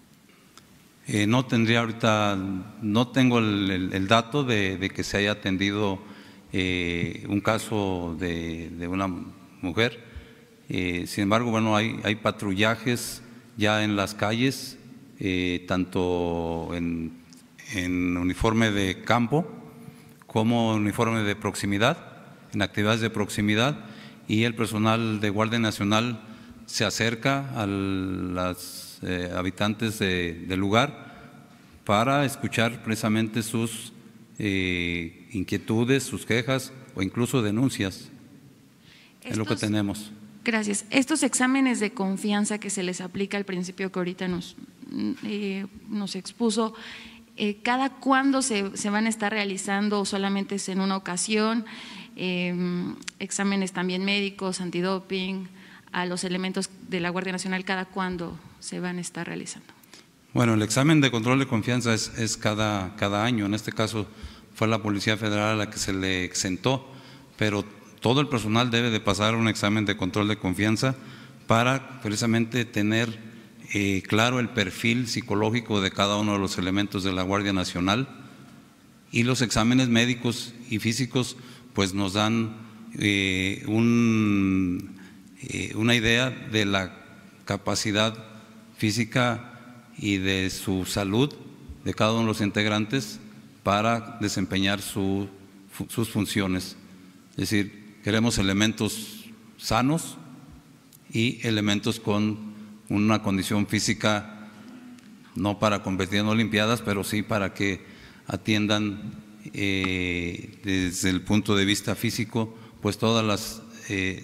Eh, no tendría ahorita, no tengo el, el, el dato de, de que se haya atendido eh, un caso de, de una mujer. Eh, sin embargo, bueno, hay, hay patrullajes ya en las calles, eh, tanto en, en uniforme de campo como uniforme de proximidad, en actividades de proximidad, y el personal de Guardia Nacional se acerca a los eh, habitantes de, del lugar para escuchar precisamente sus eh, inquietudes, sus quejas o incluso denuncias. Estos, es lo que tenemos. Gracias. Estos exámenes de confianza que se les aplica al principio, que ahorita nos, eh, nos expuso, Eh, ¿cada cuándo se, se van a estar realizando o solamente es en una ocasión? Eh, exámenes también médicos, antidoping, a los elementos de la Guardia Nacional, ¿cada cuándo se van a estar realizando? Bueno, el examen de control de confianza es, es cada, cada año. En este caso fue la Policía Federal a la que se le exentó, pero todo el personal debe de pasar un examen de control de confianza para precisamente tener Eh, claro el perfil psicológico de cada uno de los elementos de la Guardia Nacional, y los exámenes médicos y físicos pues nos dan eh, un, eh, una idea de la capacidad física y de su salud de cada uno de los integrantes para desempeñar su, sus funciones. Es decir, queremos elementos sanos y elementos con una condición física no para competir en Olimpiadas, pero sí para que atiendan eh, desde el punto de vista físico, pues todas las eh,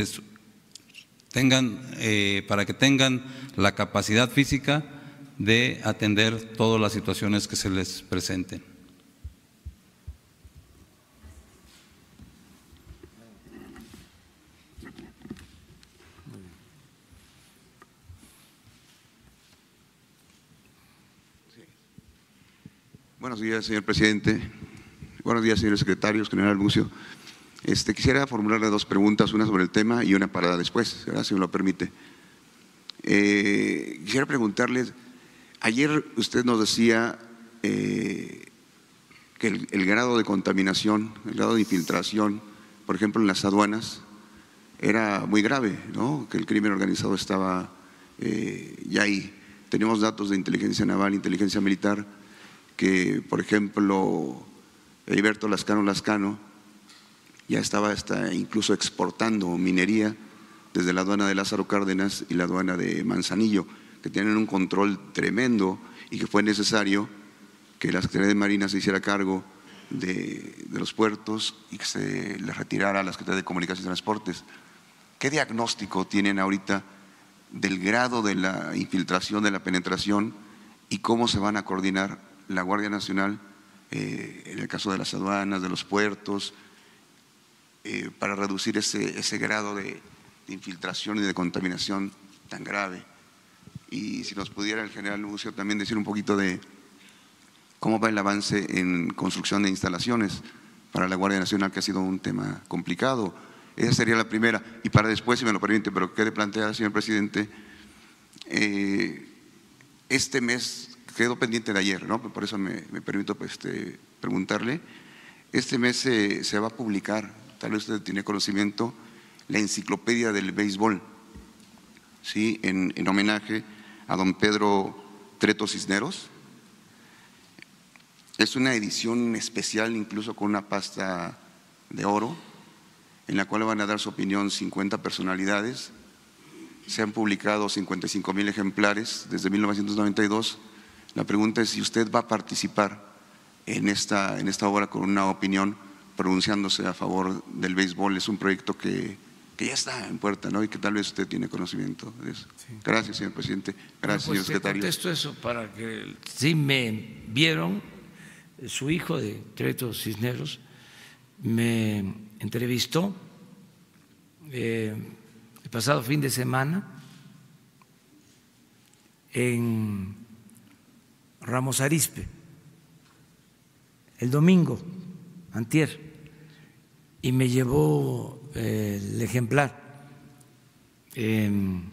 tengan eh, para que tengan la capacidad física de atender todas las situaciones que se les presenten. Buenos días, señor presidente. Buenos días, señores secretarios, general Bucio. Este, quisiera formularle dos preguntas, una sobre el tema y una para después, ¿verdad?, si me lo permite. Eh, quisiera preguntarle, ayer usted nos decía eh, que el, el grado de contaminación, el grado de infiltración, por ejemplo, en las aduanas, era muy grave, ¿no?, que el crimen organizado estaba eh, ya ahí. Tenemos datos de inteligencia naval, inteligencia militar, que, por ejemplo, Heriberto Lascano Lascano ya estaba hasta incluso exportando minería desde la aduana de Lázaro Cárdenas y la aduana de Manzanillo, que tienen un control tremendo y que fue necesario que la Secretaría de Marina se hiciera cargo de, de los puertos y que se le retirara a la Secretaría de Comunicaciones y Transportes. ¿Qué diagnóstico tienen ahorita del grado de la infiltración, de la penetración y cómo se van a coordinar la Guardia Nacional eh, en el caso de las aduanas, de los puertos, eh, para reducir ese, ese grado de, de infiltración y de contaminación tan grave? Y si nos pudiera el general Lucio también decir un poquito de cómo va el avance en construcción de instalaciones para la Guardia Nacional, que ha sido un tema complicado. Esa sería la primera. Y para después, si me lo permite, pero quede planteada, señor presidente, eh, este mes quedó pendiente de ayer, ¿no? Por eso me, me permito pues, este, preguntarle. Este mes se, se va a publicar, tal vez usted tiene conocimiento, la enciclopedia del béisbol, ¿sí? En, en homenaje a don Pedro Treto Cisneros. Es una edición especial, incluso con una pasta de oro, en la cual van a dar su opinión cincuenta personalidades. Se han publicado cincuenta y cinco mil ejemplares desde mil novecientos noventa y dos. La pregunta es si usted va a participar en esta, en esta obra con una opinión pronunciándose a favor del béisbol. Es un proyecto que, que ya está en puerta, ¿no? Y que tal vez usted tiene conocimiento de eso. Sí. Gracias, señor presidente. Gracias, no, pues señor secretario. Contesto eso para que sí me vieron. Su hijo de Treto Cisneros me entrevistó eh, el pasado fin de semana en Ramos Arizpe, el domingo, antier, y me llevó eh, el ejemplar. Eh,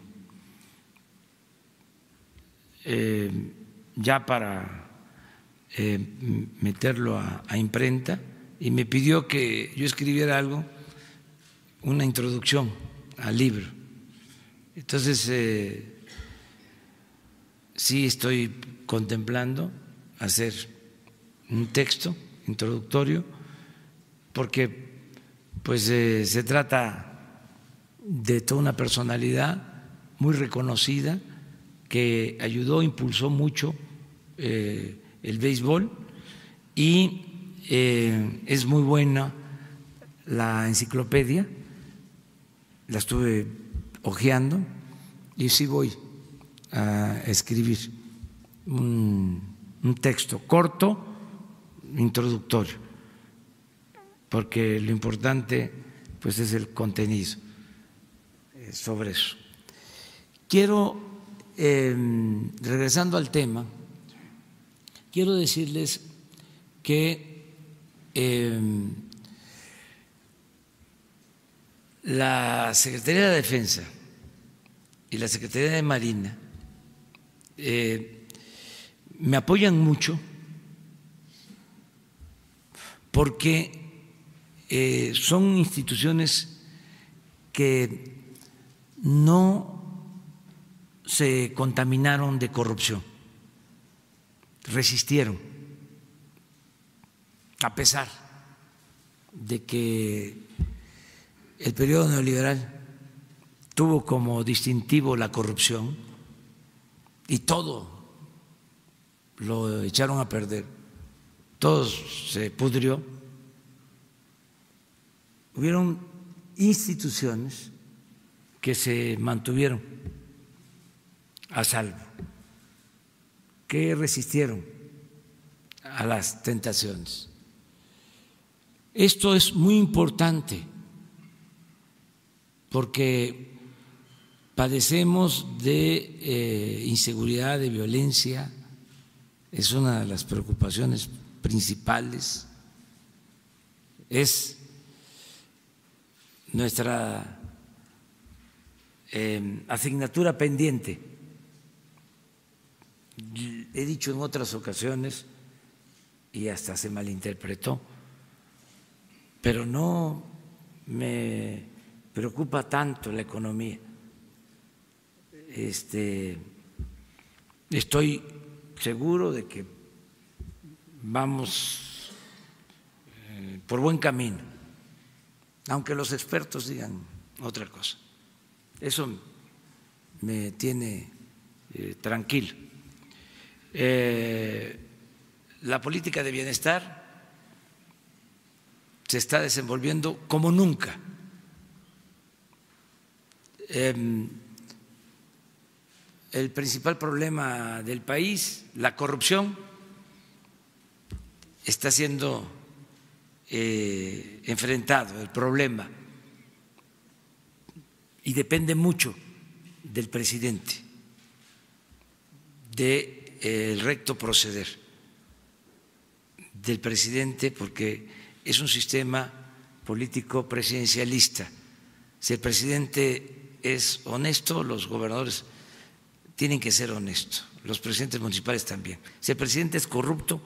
eh, ya para eh, meterlo a, a imprenta, y me pidió que yo escribiera algo, una introducción al libro. Entonces, eh, sí estoy contemplando hacer un texto introductorio, porque pues eh, se trata de toda una personalidad muy reconocida que ayudó, impulsó mucho eh, el béisbol, y eh, es muy buena la enciclopedia, la estuve hojeando y sí voy a escribir un, un texto corto, introductorio, porque lo importante pues es el contenido sobre eso. Quiero, eh, regresando al tema, quiero decirles que eh, la Secretaría de Defensa y la Secretaría de Marina eh, me apoyan mucho, porque eh, son instituciones que no se contaminaron de corrupción, resistieron, a pesar de que el periodo neoliberal tuvo como distintivo la corrupción y todo lo echaron a perder, todo se pudrió. Hubieron instituciones que se mantuvieron a salvo, que resistieron a las tentaciones. Esto es muy importante porque padecemos de eh, inseguridad, de violencia, es una de las preocupaciones principales, es nuestra eh, asignatura pendiente. He dicho en otras ocasiones, y hasta se malinterpretó, pero no me preocupa tanto la economía. Este, estoy seguro de que vamos eh, por buen camino, aunque los expertos digan otra cosa. Eso me tiene eh, tranquilo. Eh, la política de bienestar se está desenvolviendo como nunca. Eh, el principal problema del país, la corrupción, está siendo eh, enfrentado, el problema, y depende mucho del presidente, del de, eh, recto proceder del presidente, porque es un sistema político presidencialista. Si el presidente es honesto, los gobernadores tienen que ser honestos, los presidentes municipales también. Si el presidente es corrupto,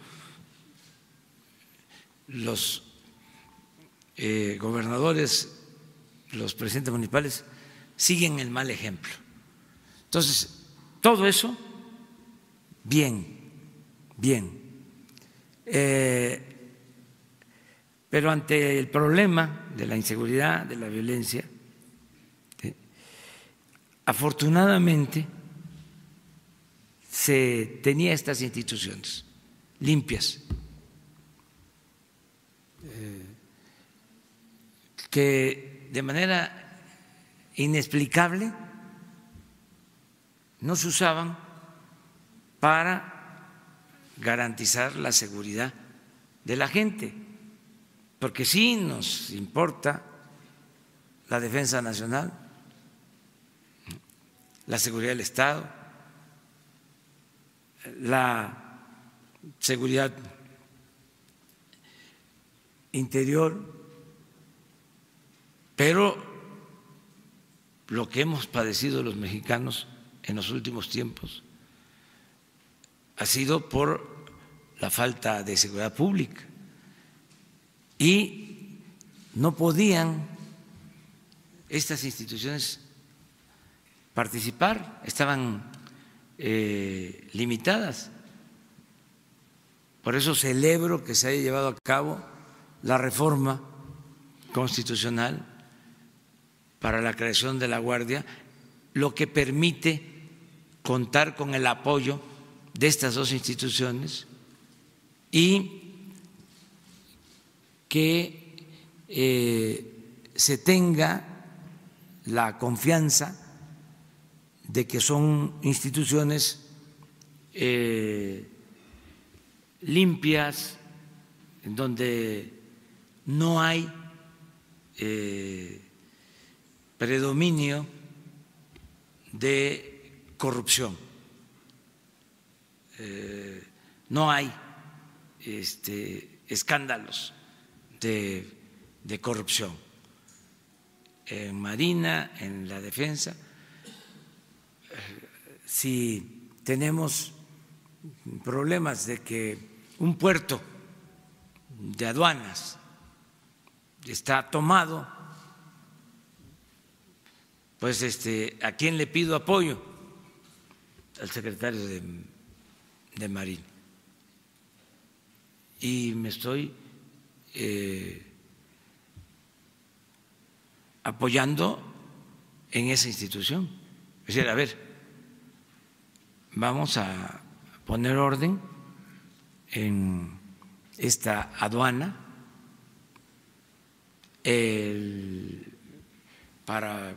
los eh, gobernadores, los presidentes municipales siguen el mal ejemplo. Entonces, todo eso, bien, bien. Eh, pero ante el problema de la inseguridad, de la violencia, ¿sí?, afortunadamente se tenía estas instituciones limpias, eh, que de manera inexplicable no se usaban para garantizar la seguridad de la gente, porque sí nos importa la defensa nacional, la seguridad del Estado, la seguridad interior, pero lo que hemos padecido los mexicanos en los últimos tiempos ha sido por la falta de seguridad pública y no podían estas instituciones participar, estaban eh, limitadas. Por eso celebro que se haya llevado a cabo la reforma constitucional para la creación de la Guardia, lo que permite contar con el apoyo de estas dos instituciones y que eh, se tenga la confianza de que son instituciones eh, limpias, en donde no hay eh, predominio de corrupción, eh, no hay este, escándalos de, de corrupción en Marina, en la defensa. Si tenemos problemas de que un puerto de aduanas está tomado, pues este, ¿a quién le pido apoyo? Al secretario de, de Marina. Y me estoy eh, apoyando en esa institución. Es decir, a ver, vamos a poner orden en esta aduana el, para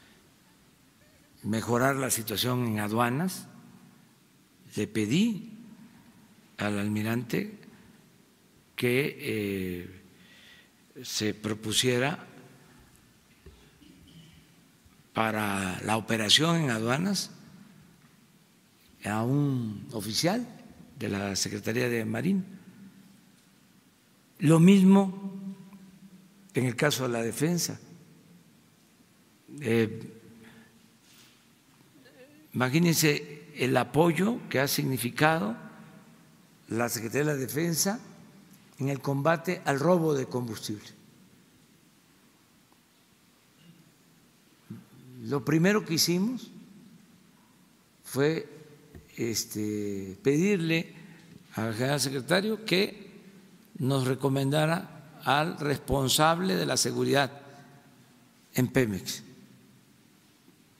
mejorar la situación en aduanas. Le pedí al almirante que eh, se propusiera para la operación en aduanas a un oficial de la Secretaría de Marina. Lo mismo en el caso de la defensa. Eh, imagínense el apoyo que ha significado la Secretaría de la Defensa en el combate al robo de combustible. Lo primero que hicimos fue este, pedirle al general secretario que nos recomendara al responsable de la seguridad en Pemex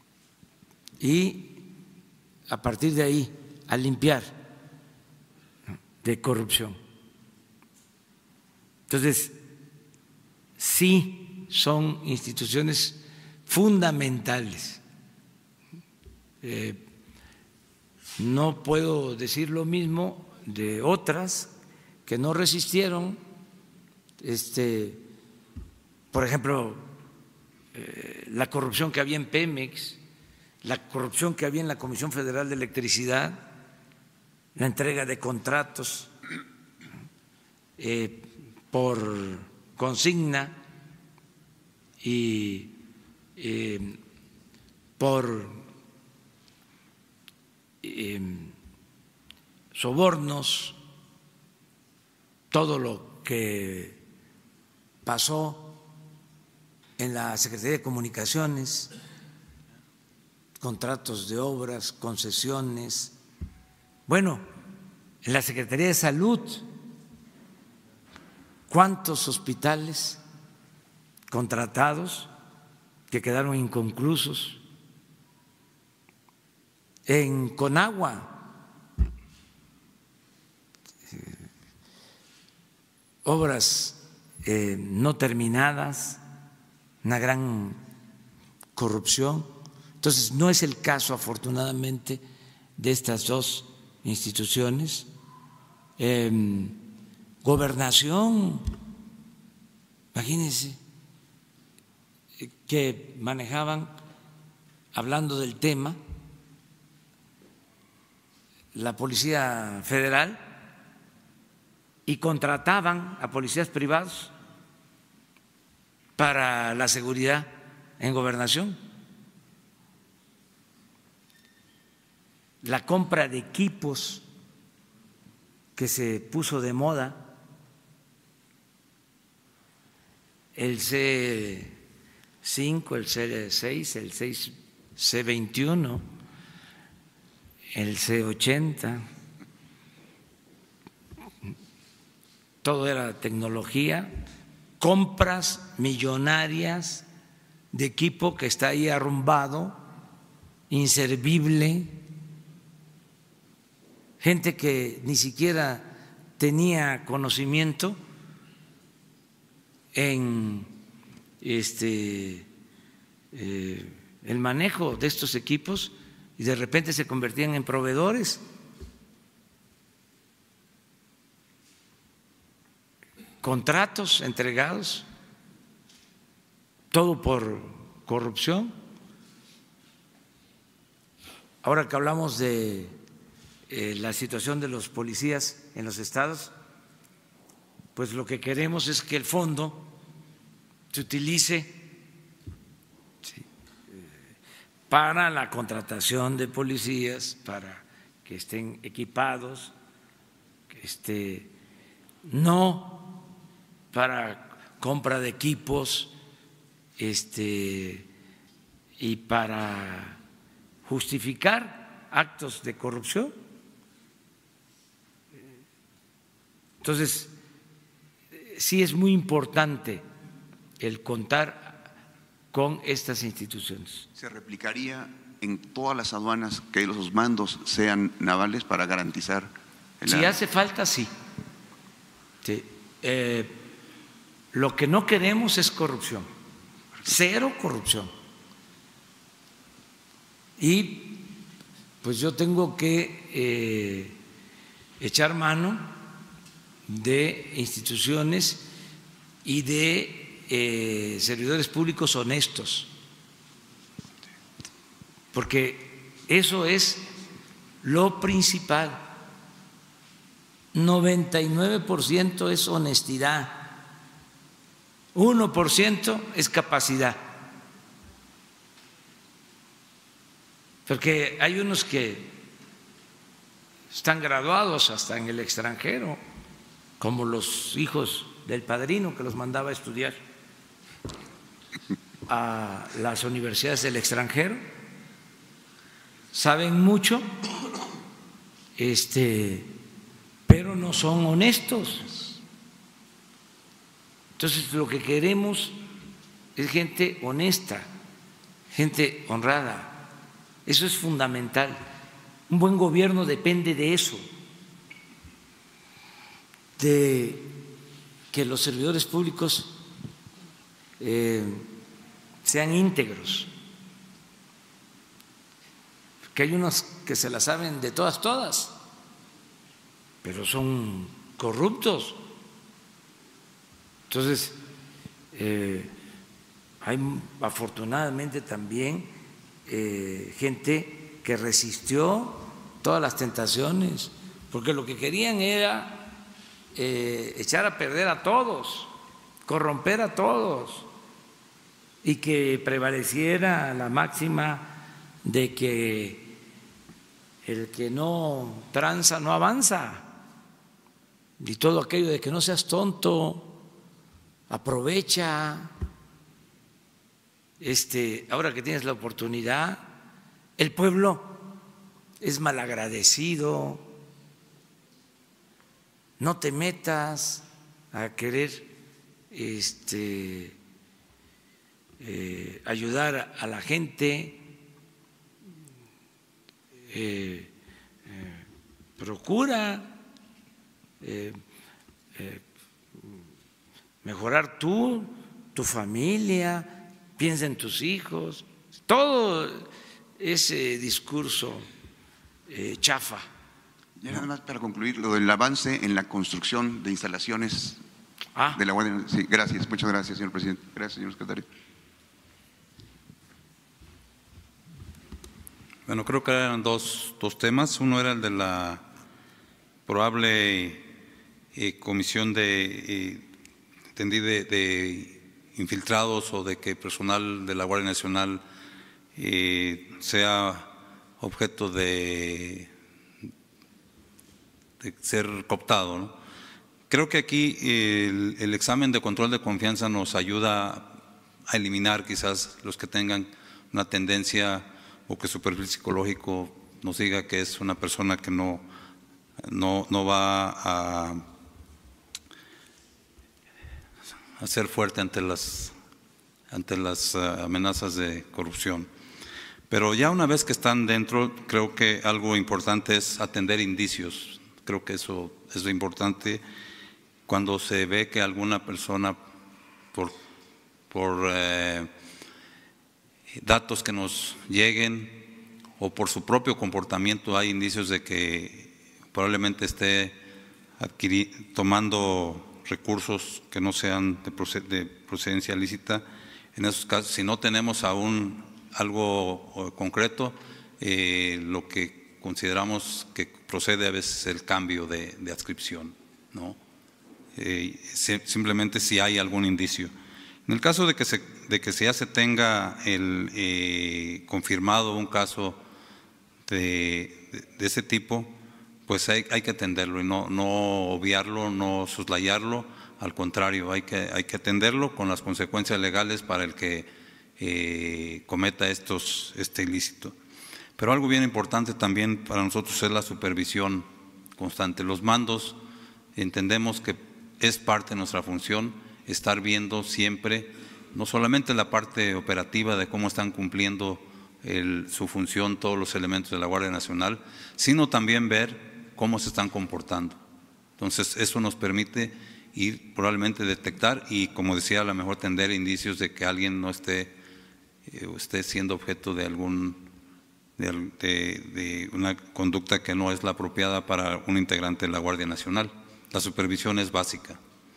y a partir de ahí a limpiar de corrupción. Entonces, sí son instituciones fundamentales. Eh, no puedo decir lo mismo de otras que no resistieron, este, por ejemplo, eh, la corrupción que había en Pemex, la corrupción que había en la Comisión Federal de Electricidad, la entrega de contratos eh, por consigna y eh, por eh, sobornos, todo lo que pasó en la Secretaría de Comunicaciones, contratos de obras, concesiones, bueno, en la Secretaría de Salud, ¿cuántos hospitales contratados que quedaron inconclusos? En Conagua, obras eh, no terminadas, una gran corrupción. Entonces, no es el caso, afortunadamente, de estas dos instituciones. Eh, gobernación, imagínense, que manejaban, hablando del tema, la Policía Federal y contrataban a policías privados para la seguridad en gobernación. La compra de equipos que se puso de moda, el C cinco, el C seis, el seis C veintiuno, el C ochenta, todo era tecnología, compras millonarias de equipo que está ahí arrumbado, inservible, gente que ni siquiera tenía conocimiento en este eh, el manejo de estos equipos y de repente se convertían en proveedores. Contratos entregados, todo por corrupción. Ahora que hablamos de eh, la situación de los policías en los estados, pues lo que queremos es que el fondo se utilice sí, para la contratación de policías, para que estén equipados, que esté, no para compra de equipos este, y para justificar actos de corrupción. Entonces, sí es muy importante el contar con estas instituciones. ¿Se replicaría en todas las aduanas que los mandos sean navales para garantizar? El si hace falta, sí. sí. Eh, Lo que no queremos es corrupción, cero corrupción. Y pues yo tengo que eh, echar mano de instituciones y de eh, servidores públicos honestos, porque eso es lo principal. noventa y nueve por ciento es honestidad, uno por ciento es capacidad, porque hay unos que están graduados hasta en el extranjero, como los hijos del padrino que los mandaba a estudiar a las universidades del extranjero, saben mucho, este, pero no son honestos. Entonces, lo que queremos es gente honesta, gente honrada, Eso es fundamental. Un buen gobierno depende de eso, de que los servidores públicos eh, sean íntegros, que hay unos que se la saben de todas, todas, pero son corruptos. Entonces, eh, hay afortunadamente también eh, gente que resistió todas las tentaciones, porque lo que querían era eh, echar a perder a todos, corromper a todos, y que prevaleciera la máxima de que el que no tranza no avanza, y todo aquello de que no seas tonto, aprovecha, este, ahora que tienes la oportunidad. El pueblo es malagradecido, no te metas a querer este, eh, ayudar a la gente, eh, eh, procura eh, eh, mejorar tú, tu familia, piensa en tus hijos, todo ese discurso eh, chafa. Y nada más para concluir, lo del avance en la construcción de instalaciones ah. de la Guardia. Sí, gracias, muchas gracias, señor presidente. Gracias, señor secretario. Bueno, creo que eran dos, dos temas. Uno era el de la probable eh, comisión de, eh, entendí, de, de infiltrados o de que personal de la Guardia Nacional eh, sea objeto de, de ser cooptado, ¿no? Creo que aquí el, el examen de control de confianza nos ayuda a eliminar quizás los que tengan una tendencia o que su perfil psicológico nos diga que es una persona que no, no, no va a, a ser fuerte ante las, ante las amenazas de corrupción. Pero ya una vez que están dentro, creo que algo importante es atender indicios. Creo que eso es lo importante cuando se ve que alguna persona, por, por eh, datos que nos lleguen o por su propio comportamiento, hay indicios de que probablemente esté tomando recursos que no sean de procedencia lícita. En esos casos, si no tenemos aún algo concreto, eh, lo que consideramos que procede a veces el cambio de, de adscripción, ¿no? Eh, simplemente si hay algún indicio. En el caso de que se, de que ya se tenga el, eh, confirmado un caso de, de, de ese tipo, pues hay, hay que atenderlo y no, no obviarlo, no soslayarlo, al contrario, hay que, hay que atenderlo con las consecuencias legales para el que eh, cometa estos, este ilícito. Pero algo bien importante también para nosotros es la supervisión constante. Los mandos, entendemos que es parte de nuestra función estar viendo siempre, no solamente la parte operativa de cómo están cumpliendo el, su función todos los elementos de la Guardia Nacional, sino también ver cómo se están comportando. Entonces, eso nos permite ir probablemente detectar y, como decía, a lo mejor tender indicios de que alguien no esté, eh, esté siendo objeto de algún de, de, de una conducta que no es la apropiada para un integrante de la Guardia Nacional. La supervisión es básica.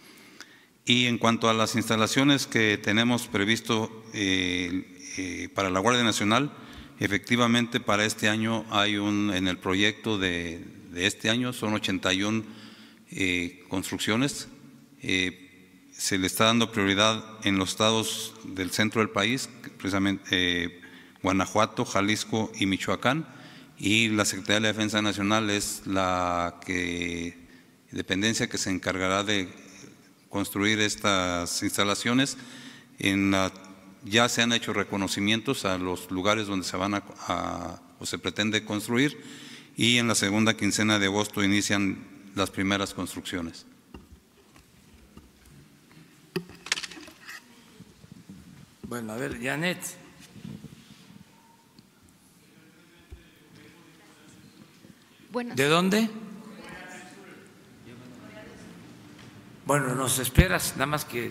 Y en cuanto a las instalaciones que tenemos previsto eh, eh, para la Guardia Nacional, efectivamente para este año hay un, en el proyecto de, de este año son ochenta y una eh, construcciones. Eh, se le está dando prioridad en los estados del centro del país, precisamente eh, Guanajuato, Jalisco y Michoacán, y la Secretaría de la Defensa Nacional es la que dependencia que se encargará de construir estas instalaciones. En la, ya se han hecho reconocimientos a los lugares donde se van a, a o se pretende construir, y en la segunda quincena de agosto inician las primeras construcciones. Bueno, a ver, Janet. Buenas. ¿De dónde? Bueno, nos esperas, nada más que…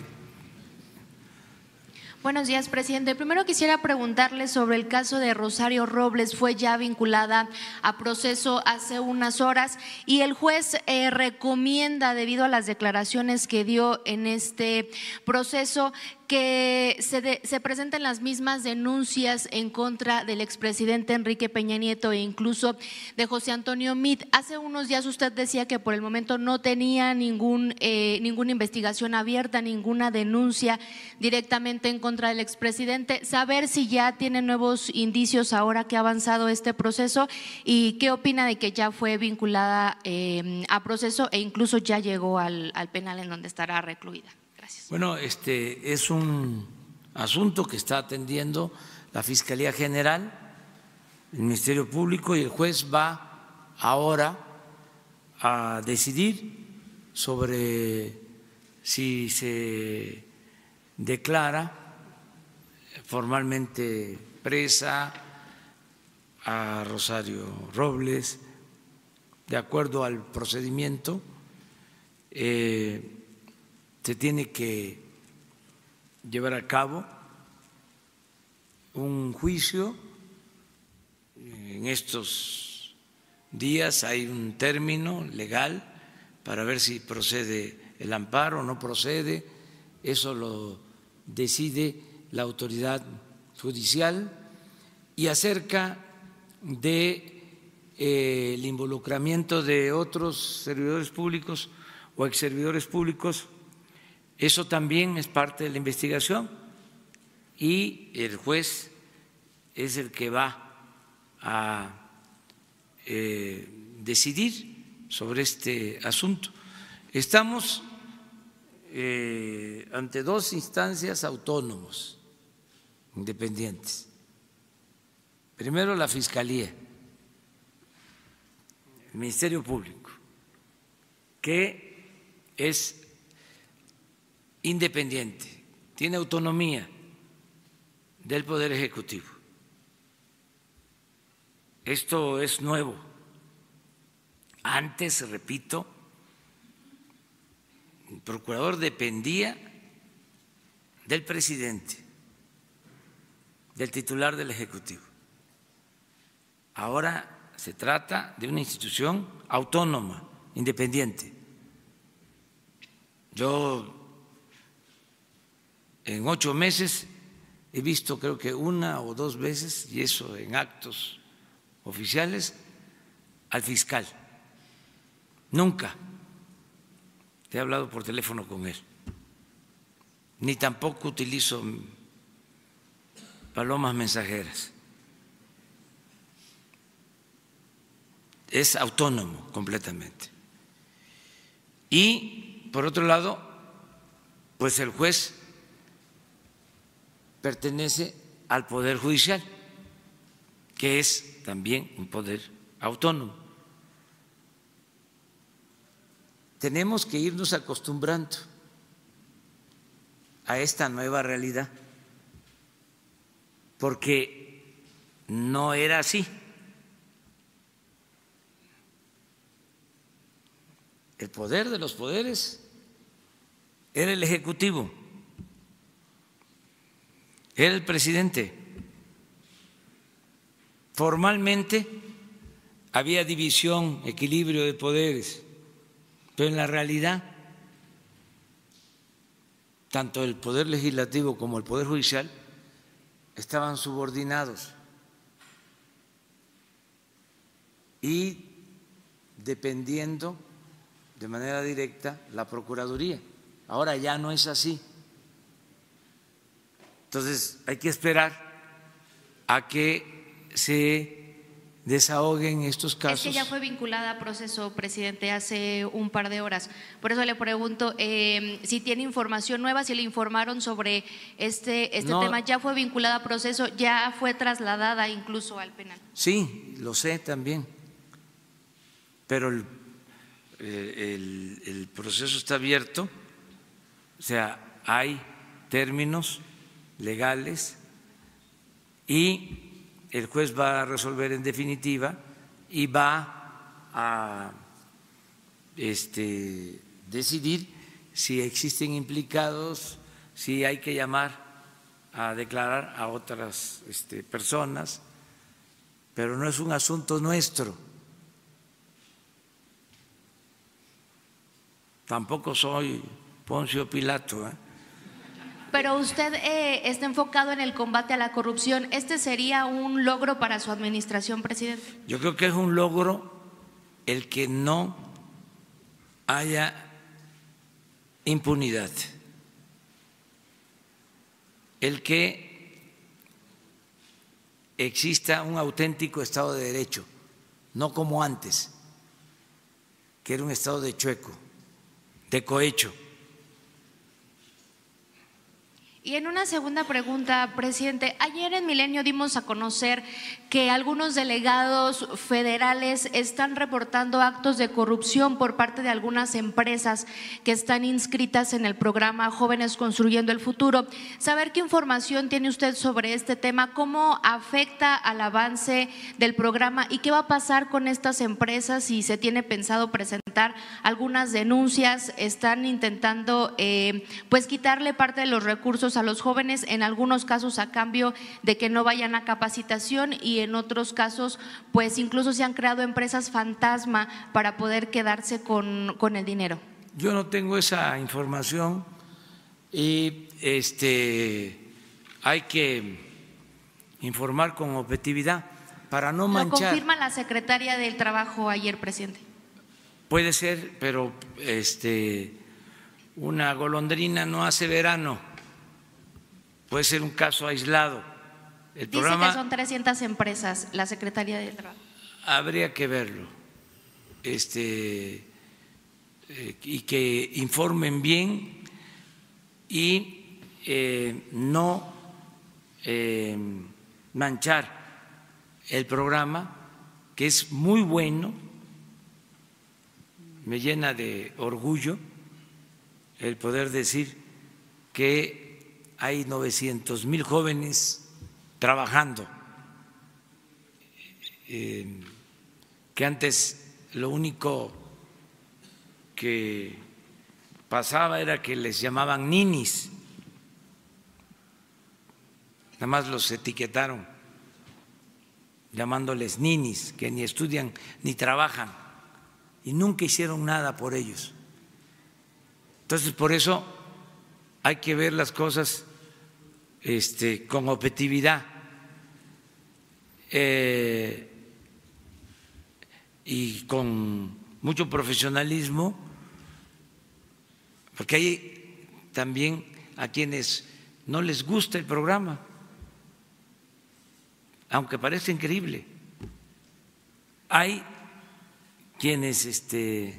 Buenos días, presidente. Primero quisiera preguntarle sobre el caso de Rosario Robles. Fue ya vinculada a proceso hace unas horas y el juez eh, recomienda, debido a las declaraciones que dio en este proceso, que se, de, se presenten las mismas denuncias en contra del expresidente Enrique Peña Nieto e incluso de José Antonio Meade. Hace unos días usted decía que por el momento no tenía ningún, eh, ninguna investigación abierta, ninguna denuncia directamente en contra del expresidente. Saber si ya tiene nuevos indicios ahora que ha avanzado este proceso y qué opina de que ya fue vinculada eh, a proceso e incluso ya llegó al, al penal en donde estará recluida. Gracias. Bueno, este es un asunto que está atendiendo la Fiscalía General, el Ministerio Público, y el juez va ahora a decidir sobre si se declara formalmente presa a Rosario Robles de acuerdo al procedimiento. Eh, se tiene que llevar a cabo un juicio. En estos días hay un término legal para ver si procede el amparo o no procede. Eso lo decide la autoridad judicial. Y acerca de eh, el involucramiento de otros servidores públicos o exservidores públicos, eso también es parte de la investigación y el juez es el que va a eh, decidir sobre este asunto. Estamos eh, ante dos instancias autónomos, independientes. Primero, la Fiscalía, el Ministerio Público, que es independiente, tiene autonomía del Poder Ejecutivo. Esto es nuevo. Antes, repito, el procurador dependía del presidente, del titular del Ejecutivo. Ahora se trata de una institución autónoma, independiente. Yo en ocho meses he visto creo que una o dos veces, y eso en actos oficiales, al fiscal. Nunca he hablado por teléfono con él, ni tampoco utilizo palomas mensajeras. Es autónomo completamente. Y por otro lado, pues el juez pertenece al Poder Judicial, que es también un poder autónomo. Tenemos que irnos acostumbrando a esta nueva realidad, porque no era así. El poder de los poderes era el Ejecutivo, era el presidente. Formalmente había división, equilibrio de poderes, pero en la realidad tanto el Poder Legislativo como el Poder Judicial estaban subordinados y dependiendo de manera directa la Procuraduría. Ahora ya no es así. Entonces hay que esperar a que se desahoguen estos casos. Es que ya fue vinculada a proceso, presidente, hace un par de horas. Por eso le pregunto eh, si tiene información nueva, si le informaron sobre este, este no, tema. ¿Ya fue vinculada a proceso? ¿Ya fue trasladada incluso al penal? Sí, lo sé también, pero el, el, el proceso está abierto, o sea, hay términos legales y el juez va a resolver en definitiva y va a este, decidir si existen implicados, si hay que llamar a declarar a otras este, personas, pero no es un asunto nuestro. Tampoco soy Poncio Pilato, ¿eh? Pero usted eh, está enfocado en el combate a la corrupción. ¿Este sería un logro para su administración, presidente? Yo creo que es un logro el que no haya impunidad, el que exista un auténtico Estado de Derecho, no como antes, que era un Estado de chueco, de cohecho. Y en una segunda pregunta, presidente, ayer en Milenio dimos a conocer que algunos delegados federales están reportando actos de corrupción por parte de algunas empresas que están inscritas en el programa Jóvenes Construyendo el Futuro. Saber qué información tiene usted sobre este tema, cómo afecta al avance del programa y qué va a pasar con estas empresas, si se tiene pensado presentar algunas denuncias. Están intentando eh, pues quitarle parte de los recursos a los jóvenes, en algunos casos a cambio de que no vayan a capacitación, y en otros casos pues incluso se han creado empresas fantasma para poder quedarse con, con el dinero. Yo no tengo esa información y este hay que informar con objetividad para no manchar. Lo confirma la secretaria del Trabajo ayer, presidente. Puede ser, pero este una golondrina no hace verano. Puede ser un caso aislado. El Dice programa, que son trescientas empresas, la Secretaría del Trabajo. Habría que verlo, este, eh, y que informen bien y eh, no eh, manchar el programa, que es muy bueno. Me llena de orgullo el poder decir que hay novecientos mil jóvenes trabajando, eh, que antes lo único que pasaba era que les llamaban ninis, nada más los etiquetaron llamándoles ninis, que ni estudian ni trabajan y nunca hicieron nada por ellos. Entonces, por eso hay que ver las cosas este, con objetividad eh, y con mucho profesionalismo, porque hay también a quienes no les gusta el programa, aunque parezca increíble. Hay quienes este,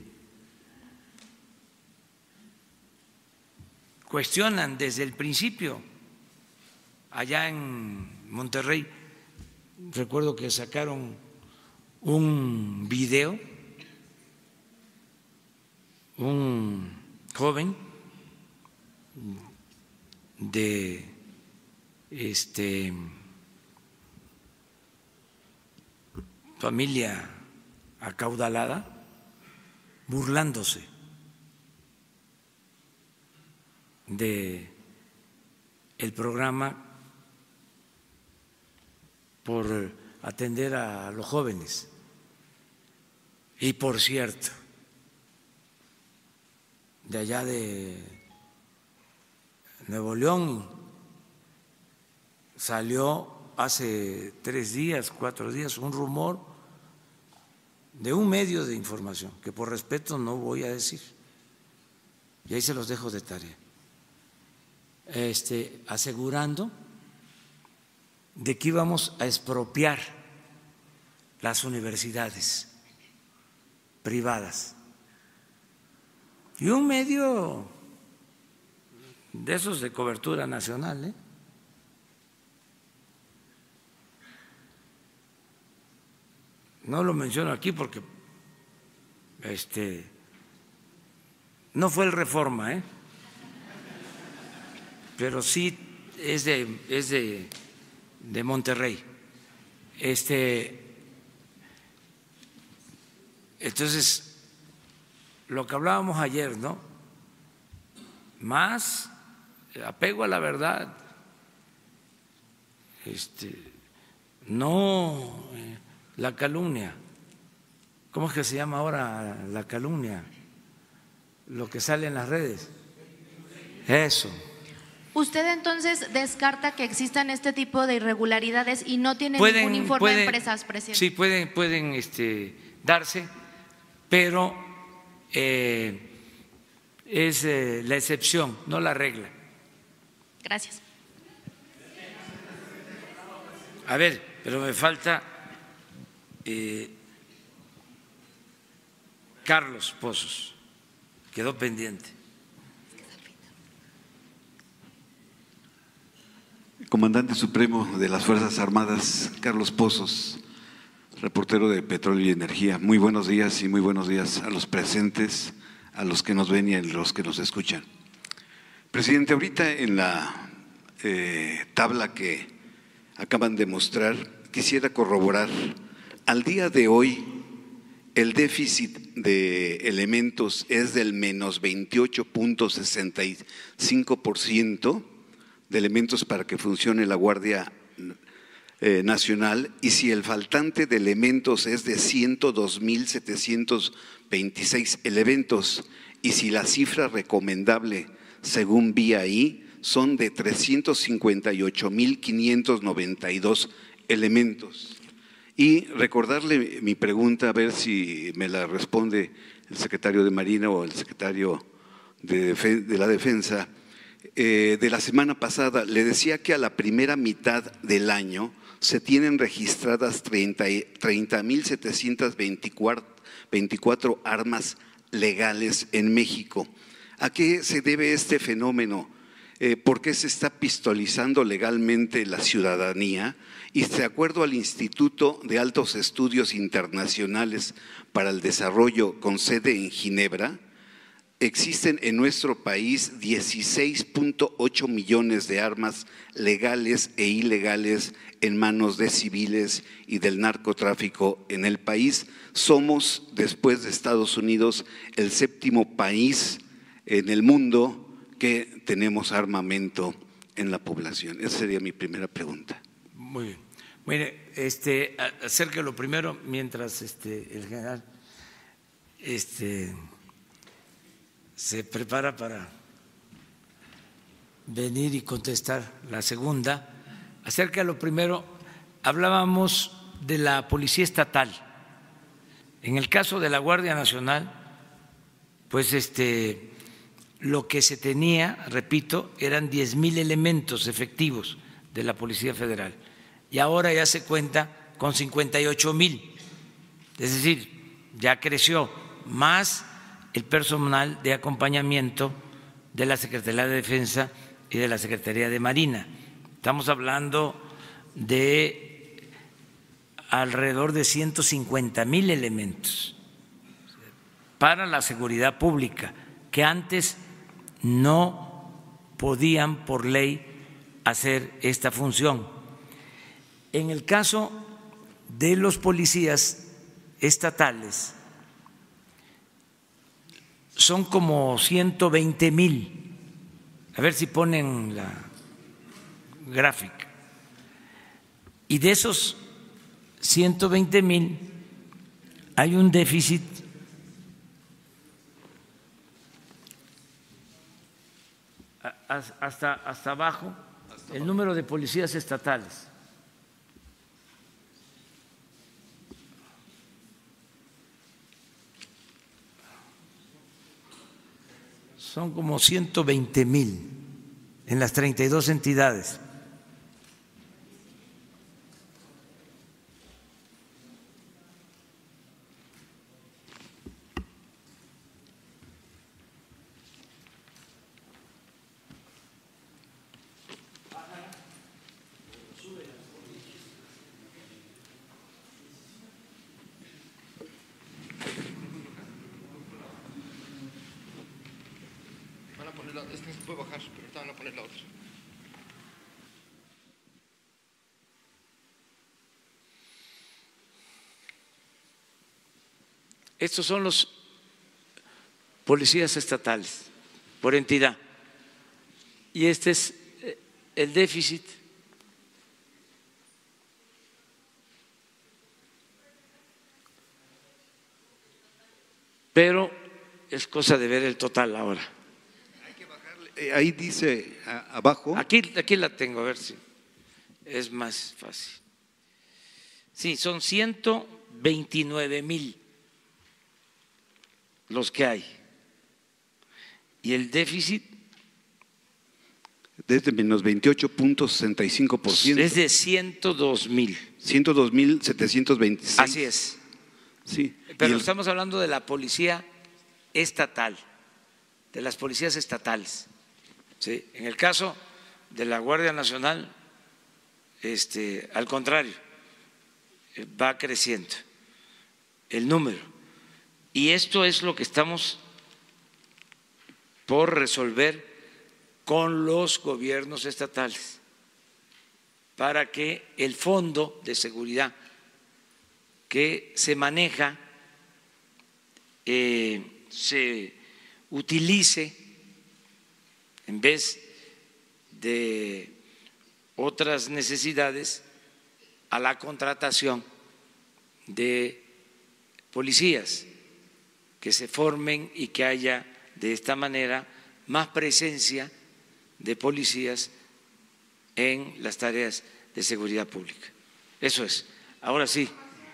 cuestionan desde el principio. Allá en Monterrey, recuerdo que sacaron un video, un joven de este familia acaudalada burlándose de el programa por atender a los jóvenes. Y por cierto, de allá de Nuevo León salió hace tres días, cuatro días, un rumor de un medio de información que por respeto no voy a decir, y ahí se los dejo de tarea, este, asegurando de que íbamos a expropiar las universidades privadas. Y un medio de esos de cobertura nacional, ¿eh? No lo menciono aquí porque este, no fue el Reforma, ¿eh? Pero sí es de, es de, de Monterrey. Este, Entonces, lo que hablábamos ayer, ¿no? Más apego a la verdad, este, no eh, la calumnia. ¿Cómo es que se llama ahora la calumnia? Lo que sale en las redes. Eso. ¿Usted entonces descarta que existan este tipo de irregularidades y no tiene Pueden, ningún informe pueden, de empresas, presidente? Sí, pueden, pueden este, darse, pero eh, es eh, la excepción, no la regla. Gracias. A ver, pero me falta eh, Carlos Pozos, quedó pendiente. Comandante Supremo de las Fuerzas Armadas, Carlos Pozos, reportero de Petróleo y Energía. Muy buenos días y muy buenos días a los presentes, a los que nos ven y a los que nos escuchan. Presidente, ahorita en la eh, tabla que acaban de mostrar, quisiera corroborar, al día de hoy el déficit de elementos es del menos veintiocho punto sesenta y cinco por ciento de elementos para que funcione la Guardia eh, Nacional, y si el faltante de elementos es de ciento dos mil setecientos veintiséis elementos, y si la cifra recomendable, según vi ahí, son de trescientos cincuenta y ocho mil quinientos noventa y dos elementos. Y recordarle mi pregunta, a ver si me la responde el secretario de Marina o el secretario de, de la Defensa. Eh, de la semana pasada, le decía que a la primera mitad del año se tienen registradas treinta mil setecientos veinticuatro armas legales en México. ¿A qué se debe este fenómeno? Eh, ¿Por qué se está pistolizando legalmente la ciudadanía? Y de acuerdo al Instituto de Altos Estudios Internacionales para el Desarrollo con sede en Ginebra, existen en nuestro país dieciséis punto ocho millones de armas legales e ilegales en manos de civiles y del narcotráfico en el país. Somos, después de Estados Unidos, el séptimo país en el mundo que tenemos armamento en la población. Esa sería mi primera pregunta. Muy bien. Mire, este, acerca de lo primero, mientras este, el general este, se prepara para venir y contestar la segunda, acerca de lo primero, hablábamos de la Policía Estatal. En el caso de la Guardia Nacional, pues este, lo que se tenía, repito, eran diez mil elementos efectivos de la Policía Federal y ahora ya se cuenta con cincuenta y ocho mil, es decir, ya creció más el personal de acompañamiento de la Secretaría de Defensa y de la Secretaría de Marina. Estamos hablando de alrededor de ciento cincuenta mil elementos para la seguridad pública, que antes no podían por ley hacer esta función. En el caso de los policías estatales, son como ciento veinte mil. A ver si ponen la gráfica. Y de esos ciento veinte mil hay un déficit hasta, hasta abajo, el número de policías estatales. Son como ciento veinte mil en las treinta y dos entidades. Este se puede bajar, pero ahorita van a poner la otra. Estos son los policías estatales por entidad. Y este es el déficit. Pero es cosa de ver el total ahora. Hay que bajarle. Ahí dice a, abajo. Aquí, aquí la tengo, a ver si es más fácil. Sí, son ciento veintinueve mil los que hay. Y el déficit desde menos veintiocho punto sesenta y cinco por ciento. es de ciento dos mil. ciento dos mil setecientos veintiséis. Así es. Sí. Pero el, estamos hablando de la policía estatal, de las policías estatales. ¿Sí? En el caso de la Guardia Nacional, este, al contrario, va creciendo el número. Y esto es lo que estamos por resolver con los gobiernos estatales, para que el fondo de seguridad que se maneja eh, se utilice en vez de otras necesidades a la contratación de policías, que se formen y que haya de esta manera más presencia de policías en las tareas de seguridad pública. Eso es. Ahora sí.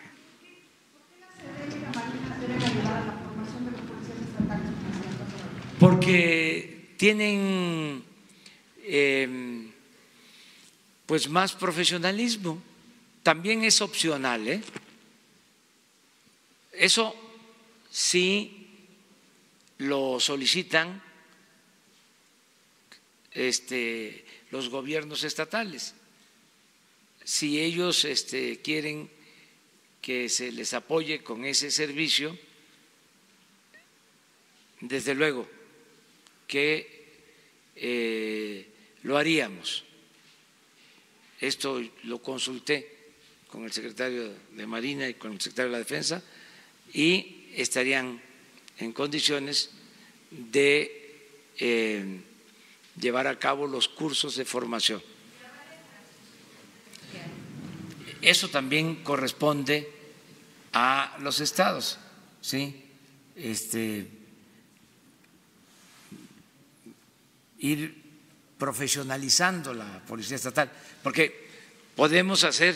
Porque tienen eh, pues más profesionalismo. También es opcional, ¿eh? Eso sí lo solicitan este, los gobiernos estatales. Si ellos este, quieren que se les apoye con ese servicio, desde luego que eh, lo haríamos. Esto lo consulté con el secretario de Marina y con el secretario de la Defensa y estarían en condiciones de eh, llevar a cabo los cursos de formación. Eso también corresponde a los estados, ¿sí? Este, ir profesionalizando la policía estatal, porque podemos hacer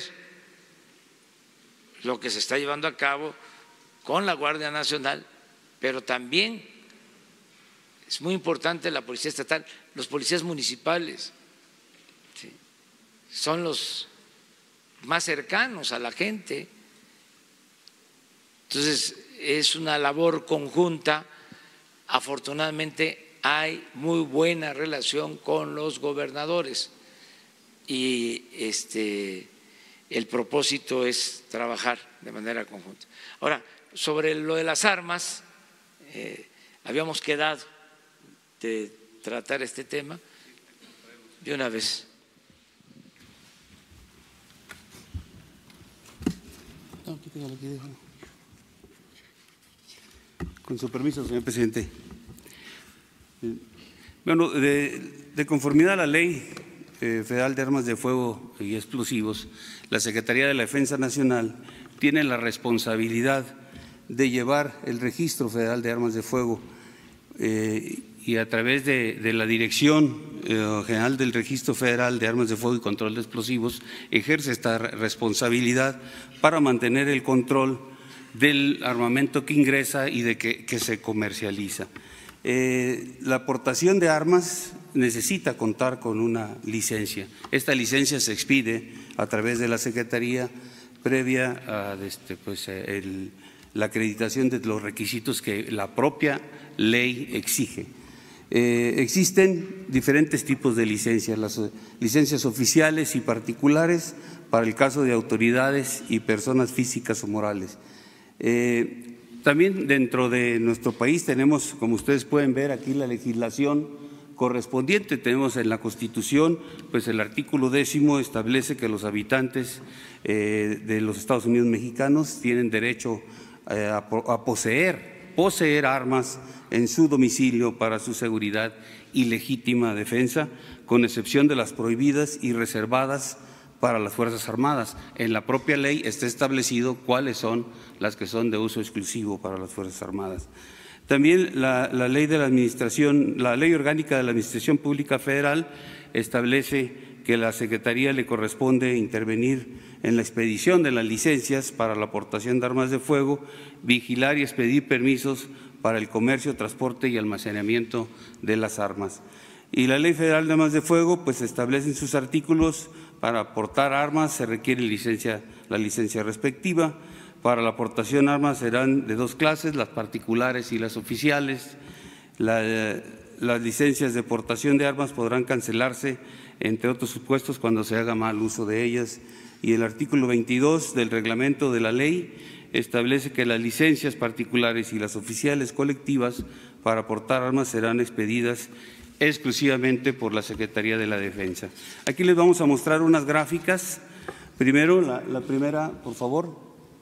lo que se está llevando a cabo con la Guardia Nacional, pero también es muy importante la policía estatal, los policías municipales, ¿sí? Son los más cercanos a la gente. Entonces, es una labor conjunta. Afortunadamente, hay muy buena relación con los gobernadores y este, el propósito es trabajar de manera conjunta. Ahora, sobre lo de las armas, eh, habíamos quedado de tratar este tema de una vez. Con su permiso, señor presidente. Bueno, de, de conformidad a la Ley eh, Federal de Armas de Fuego y Explosivos, la Secretaría de la Defensa Nacional tiene la responsabilidad de llevar el Registro Federal de Armas de Fuego eh, y a través de, de la Dirección eh, General del Registro Federal de Armas de Fuego y Control de Explosivos ejerce esta responsabilidad para mantener el control del armamento que ingresa y de que, que se comercializa. Eh, la aportación de armas necesita contar con una licencia. Esta licencia se expide a través de la Secretaría previa a este, pues, el, la acreditación de los requisitos que la propia ley exige. Eh, existen diferentes tipos de licencias, las licencias oficiales y particulares para el caso de autoridades y personas físicas o morales. Eh, También dentro de nuestro país tenemos, como ustedes pueden ver aquí, la legislación correspondiente. Tenemos en la Constitución, pues el artículo décimo establece que los habitantes eh, de los Estados Unidos mexicanos tienen derecho eh, a, a poseer, poseer armas en su domicilio para su seguridad y legítima defensa, con excepción de las prohibidas y reservadas para las Fuerzas Armadas. En la propia ley está establecido cuáles son las que son de uso exclusivo para las Fuerzas Armadas. También la, la ley de la Administración, la Ley Orgánica de la Administración Pública Federal establece que a la Secretaría le corresponde intervenir en la expedición de las licencias para la aportación de armas de fuego, vigilar y expedir permisos para el comercio, transporte y almacenamiento de las armas. Y la Ley Federal de Armas de Fuego pues establece en sus artículos: para aportar armas se requiere licencia, la licencia respectiva. Para la aportación de armas serán de dos clases, las particulares y las oficiales. La, las licencias de aportación de armas podrán cancelarse, entre otros supuestos, cuando se haga mal uso de ellas. Y el artículo veintidós del reglamento de la ley establece que las licencias particulares y las oficiales colectivas para aportar armas serán expedidas exclusivamente por la Secretaría de la Defensa. Aquí les vamos a mostrar unas gráficas. Primero, la, la primera, por favor.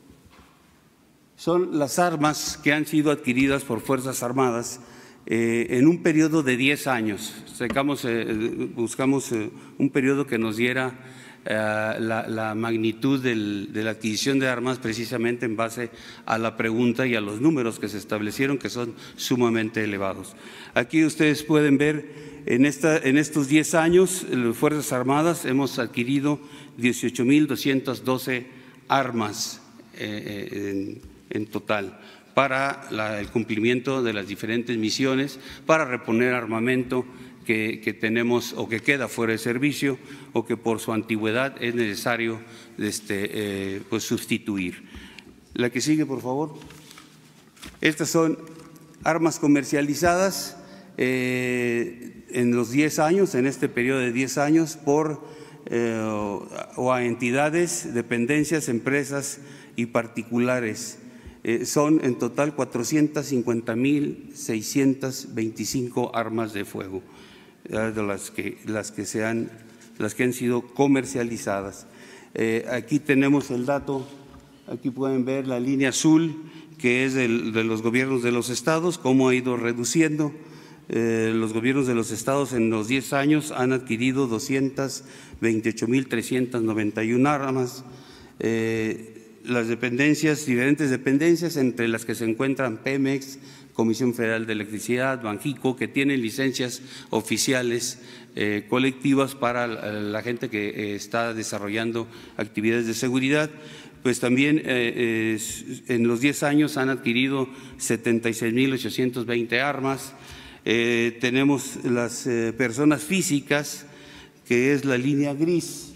Son las armas que han sido adquiridas por Fuerzas Armadas eh, en un periodo de diez años. Sacamos, eh, buscamos eh, un periodo que nos diera eh, la, la magnitud del, de la adquisición de armas, precisamente en base a la pregunta y a los números que se establecieron, que son sumamente elevados. Aquí ustedes pueden ver, en, esta, en estos diez años, las Fuerzas Armadas hemos adquirido dieciocho mil doscientas doce armas eh, en, en total, para la, el cumplimiento de las diferentes misiones, para reponer armamento que, que tenemos o que queda fuera de servicio o que por su antigüedad es necesario este, eh, pues sustituir. La que sigue, por favor. Estas son armas comercializadas eh, en los diez años, en este periodo de diez años, por eh, o a entidades, dependencias, empresas y particulares. Eh, son en total cuatrocientas cincuenta mil seiscientas veinticinco armas de fuego, eh, de las que, las, que se han, las que han sido comercializadas. Eh, aquí tenemos el dato, aquí pueden ver la línea azul, que es del, de los gobiernos de los estados, cómo ha ido reduciendo. Eh, los gobiernos de los estados en los diez años han adquirido doscientas veintiocho mil trescientas noventa y una armas. Eh, Las dependencias, diferentes dependencias, entre las que se encuentran Pemex, Comisión Federal de Electricidad, Banjico, que tienen licencias oficiales eh, colectivas para la, la gente que eh, está desarrollando actividades de seguridad. Pues también eh, eh, en los diez años han adquirido setenta y seis mil ochocientas veinte armas. Eh, tenemos las eh, personas físicas, que es la línea gris.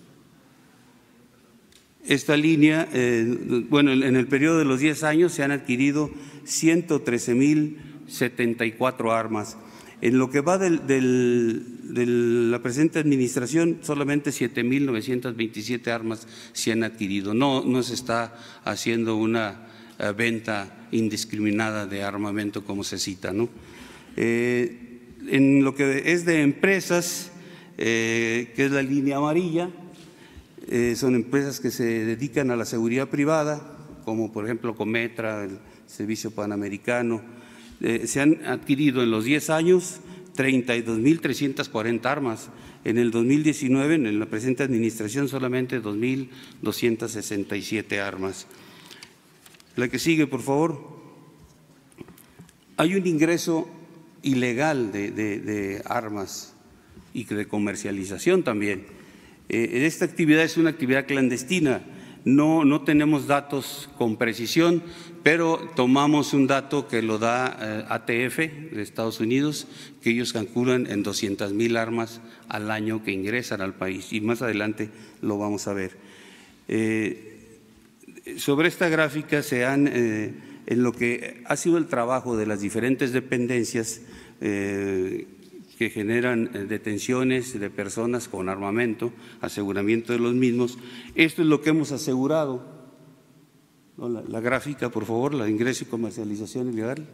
Esta línea, eh, bueno, en el periodo de los diez años se han adquirido ciento trece mil setenta y cuatro armas. En lo que va del, del, de la presente administración, solamente siete mil novecientas veintisiete armas se han adquirido. No, no se está haciendo una uh, venta indiscriminada de armamento como se cita, ¿no? Eh, en lo que es de empresas, eh, que es la línea amarilla, Eh, son empresas que se dedican a la seguridad privada, como por ejemplo Cometra, el Servicio Panamericano. Eh, se han adquirido en los diez años treinta y dos mil trescientas cuarenta armas. En el dos mil diecinueve, en la presente administración, solamente dos mil doscientas sesenta y siete armas. La que sigue, por favor. Hay un ingreso ilegal de, de, de armas y de comercialización también. Eh, esta actividad es una actividad clandestina, no, no tenemos datos con precisión, pero tomamos un dato que lo da eh, A T F de Estados Unidos, que ellos calculan en doscientas mil armas al año que ingresan al país, y más adelante lo vamos a ver. Eh, sobre esta gráfica se han, eh, en lo que ha sido el trabajo de las diferentes dependencias, eh, que generan detenciones de personas con armamento, aseguramiento de los mismos. Esto es lo que hemos asegurado. No, la, la gráfica, por favor, la de ingreso y comercialización ilegal.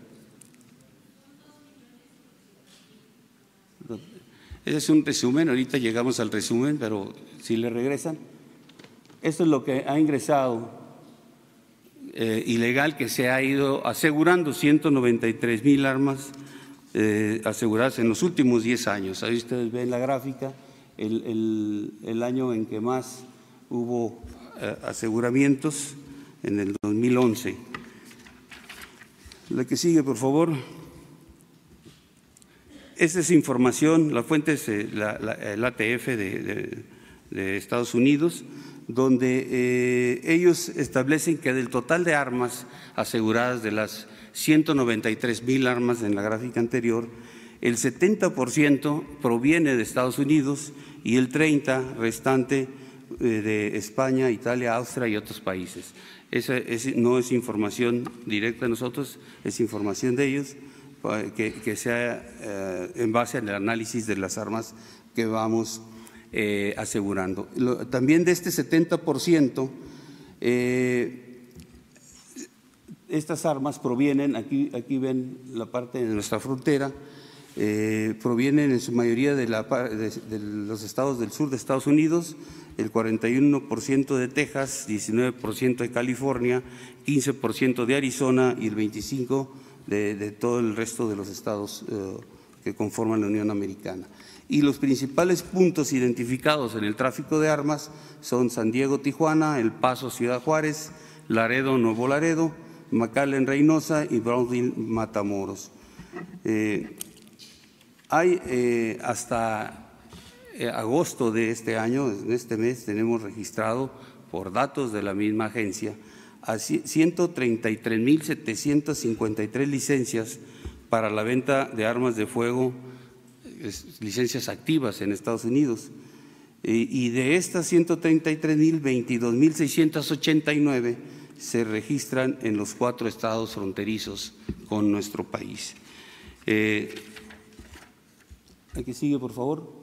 Ese es un resumen, ahorita llegamos al resumen, pero si le regresan. Esto es lo que ha ingresado eh, ilegal que se ha ido asegurando, ciento noventa y tres mil armas eh, aseguradas en los últimos diez años. Ahí ustedes ven la gráfica, el, el, el año en que más hubo eh, aseguramientos, en el dos mil once. La que sigue, por favor. Esta es información, la fuente es la, la, el A T F de, de, de Estados Unidos, donde eh, ellos establecen que del total de armas aseguradas, de las ciento noventa y tres mil armas en la gráfica anterior, el setenta por ciento proviene de Estados Unidos y el treinta por ciento restante eh, de España, Italia, Austria y otros países. Esa es, no es información directa de nosotros, es información de ellos, que, que sea eh, en base al análisis de las armas que vamos eh, asegurando. Lo, también de este setenta por ciento, eh, estas armas provienen, aquí, aquí ven la parte de nuestra frontera, eh, provienen en su mayoría de, la, de, de los estados del sur de Estados Unidos, el cuarenta y uno por ciento de Texas, diecinueve por ciento de California, quince por ciento de Arizona y el veinticinco por ciento de, de todo el resto de los estados eh, que conforman la Unión Americana. Y los principales puntos identificados en el tráfico de armas son San Diego, Tijuana, El Paso, Ciudad Juárez, Laredo, Nuevo Laredo, McAllen, Reynosa y Brownsville, Matamoros. Eh, hay eh, hasta eh, agosto de este año, en este mes, tenemos registrado por datos de la misma agencia a ciento treinta y tres mil setecientas cincuenta y tres licencias para la venta de armas de fuego, licencias activas en Estados Unidos. Y de estas ciento treinta y tres mil, veintidós mil seiscientas ochenta y nueve se registran en los cuatro estados fronterizos con nuestro país. Eh, aquí sigue, por favor.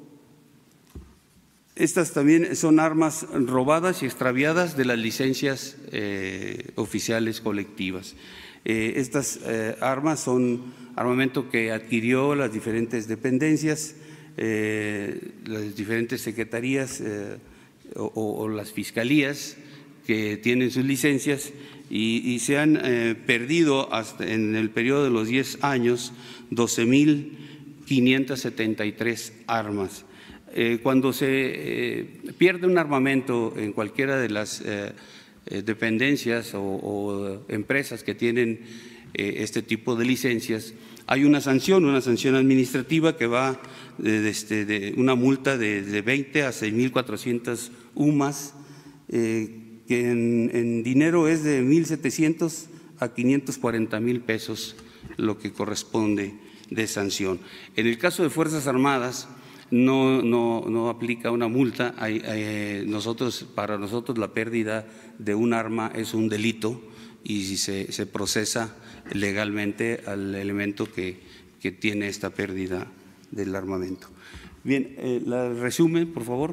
Estas también son armas robadas y extraviadas de las licencias eh, oficiales colectivas. Eh, estas eh, armas son armamento que adquirió las diferentes dependencias, eh, las diferentes secretarías eh, o, o las fiscalías que tienen sus licencias y, y se han eh, perdido hasta en el periodo de los diez años doce mil quinientas setenta y tres armas. Eh, cuando se eh, pierde un armamento en cualquiera de las eh, eh, dependencias o, o empresas que tienen eh, este tipo de licencias, hay una sanción, una sanción administrativa que va de, de, este, de una multa de, de veinte a seis mil cuatrocientas U M A S, eh, que en, en dinero es de mil setecientos a quinientos cuarenta mil pesos, lo que corresponde de sanción. En el caso de Fuerzas Armadas, No, no, no aplica una multa. Hay, hay, nosotros, para nosotros la pérdida de un arma es un delito y se, se procesa legalmente al elemento que, que tiene esta pérdida del armamento. Bien, eh, la resumen, por favor.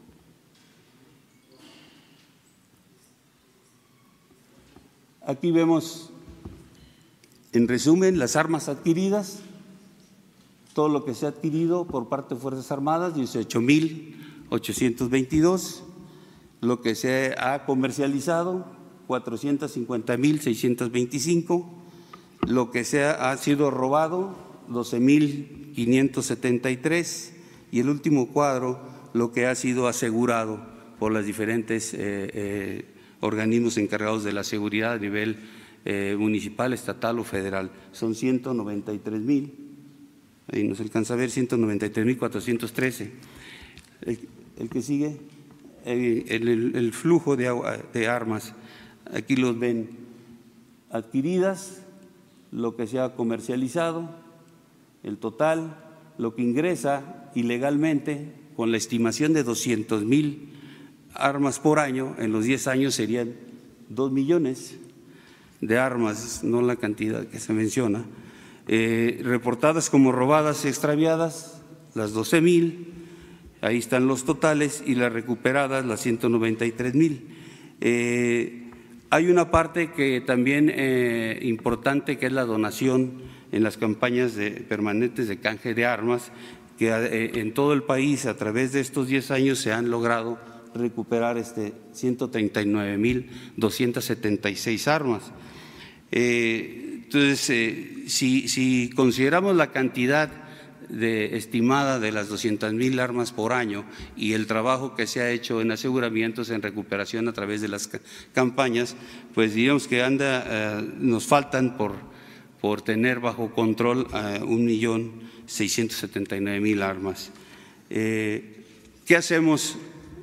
Aquí vemos, en resumen, las armas adquiridas. Todo lo que se ha adquirido por parte de Fuerzas Armadas, dieciocho mil ochocientos veintidós, lo que se ha comercializado, cuatrocientos cincuenta mil seiscientos veinticinco, lo que se ha, ha sido robado, doce mil quinientos setenta y tres, y el último cuadro, lo que ha sido asegurado por los diferentes eh, eh, organismos encargados de la seguridad a nivel eh, municipal, estatal o federal. Son ciento noventa y tres mil. Ahí nos alcanza a ver ciento noventa y tres mil cuatrocientos trece. El, el que sigue, el, el, el flujo de, de armas, aquí los ven adquiridas, lo que se ha comercializado, el total, lo que ingresa ilegalmente, con la estimación de doscientos mil armas por año, en los diez años serían dos millones de armas, no la cantidad que se menciona. Eh, reportadas como robadas y extraviadas, las doce mil, ahí están los totales, y las recuperadas, las ciento noventa y tres mil. Eh, hay una parte que también eh, importante, que es la donación en las campañas de, permanentes de canje de armas, que eh, en todo el país a través de estos diez años se han logrado recuperar este ciento treinta y nueve mil doscientas setenta y seis armas. Eh, entonces, eh, si, si consideramos la cantidad de, estimada de las doscientas mil armas por año y el trabajo que se ha hecho en aseguramientos, en recuperación a través de las campañas, pues digamos que anda, eh, nos faltan por, por tener bajo control a un millón seiscientos setenta y nueve mil armas. Eh, ¿Qué hacemos?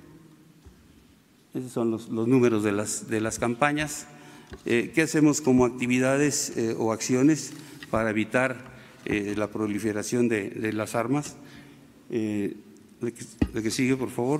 Esos son los, los números de las, de las campañas. Eh, ¿Qué hacemos como actividades eh, o acciones para evitar Eh, la proliferación de, de las armas? Eh, el, que, el que sigue, por favor.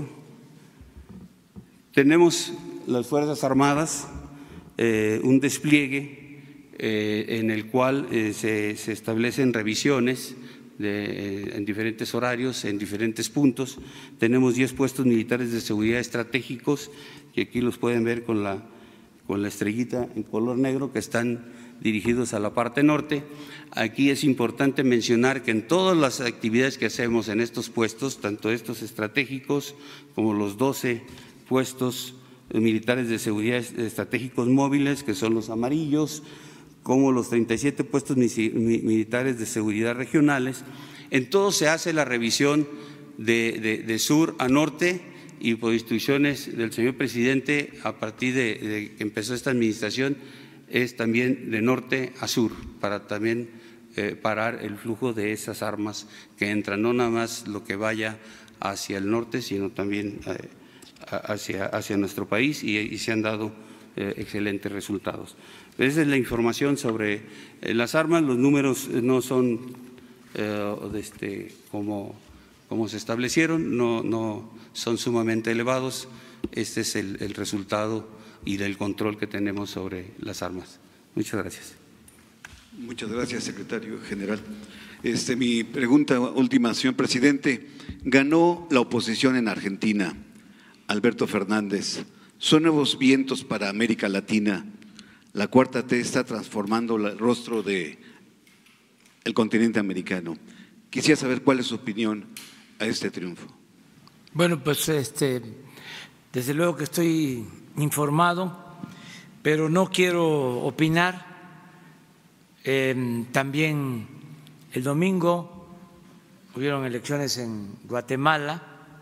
Tenemos las Fuerzas Armadas, eh, un despliegue eh, en el cual eh, se, se establecen revisiones de, eh, en diferentes horarios, en diferentes puntos. Tenemos diez puestos militares de seguridad estratégicos, que aquí los pueden ver con la, con la estrellita en color negro, que están dirigidos a la parte norte. Aquí es importante mencionar que en todas las actividades que hacemos en estos puestos, tanto estos estratégicos como los doce puestos militares de seguridad estratégicos móviles, que son los amarillos, como los treinta y siete puestos militares de seguridad regionales, en todo se hace la revisión de, de, de sur a norte, y por instrucciones del señor presidente, a partir de, de que empezó esta administración, es también de norte a sur, para también eh, parar el flujo de esas armas que entran, no nada más lo que vaya hacia el norte, sino también eh, hacia, hacia nuestro país, y, y se han dado eh, excelentes resultados. Esa es la información sobre eh, las armas. Los números no son eh, de este, como, como se establecieron, no, no son sumamente elevados. Este es el, el resultado y del control que tenemos sobre las armas. Muchas gracias. Muchas gracias, secretario general. Este, mi pregunta última, señor presidente. Ganó la oposición en Argentina, Alberto Fernández. Son nuevos vientos para América Latina. La cuarta T está transformando el rostro del continente americano. Quisiera saber cuál es su opinión a este triunfo. Bueno, pues este, desde luego que estoy informado, pero no quiero opinar. Eh, también el domingo hubieron elecciones en Guatemala,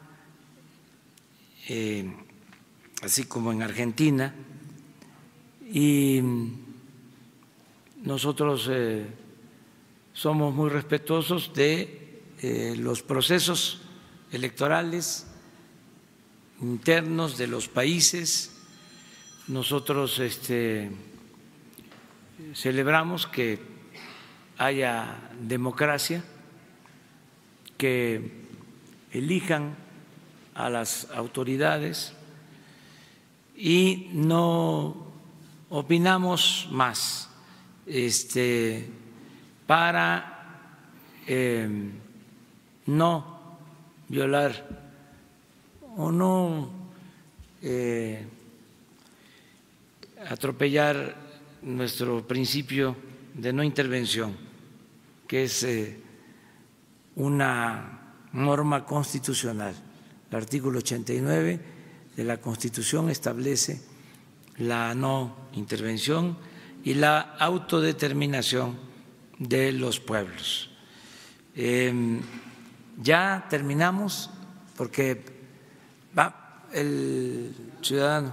eh, así como en Argentina, y nosotros eh, somos muy respetuosos de eh, los procesos electorales internos de los países. Nosotros este, celebramos que haya democracia, que elijan a las autoridades, y no opinamos más este, para eh, no violar o no eh, atropellar nuestro principio de no intervención, que es eh, una norma constitucional. El artículo ochenta y nueve de la Constitución establece la no intervención y la autodeterminación de los pueblos. Eh, ya terminamos, porque va el ciudadano.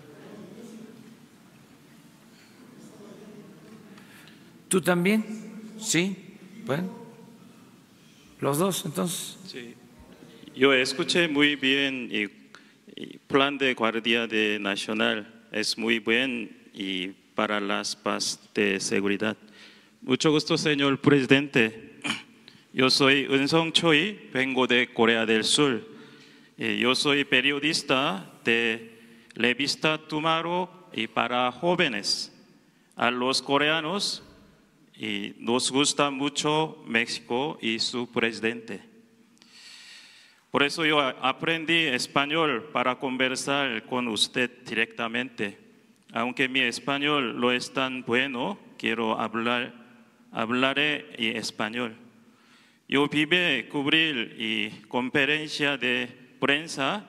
¿Tú también? Sí, bueno, los dos, entonces. Sí. Yo escuché muy bien el plan de Guardia de Nacional, es muy buen y para las paz de seguridad. Mucho gusto, señor presidente. Yo soy Eun-sung Choi, vengo de Corea del Sur. Yo soy periodista de revista Tomorrow y para jóvenes. A los coreanos y nos gusta mucho México y su presidente. Por eso yo aprendí español para conversar con usted directamente. Aunque mi español no es tan bueno, quiero hablar, hablaré en español. Yo vive cubrir y conferencia de prensa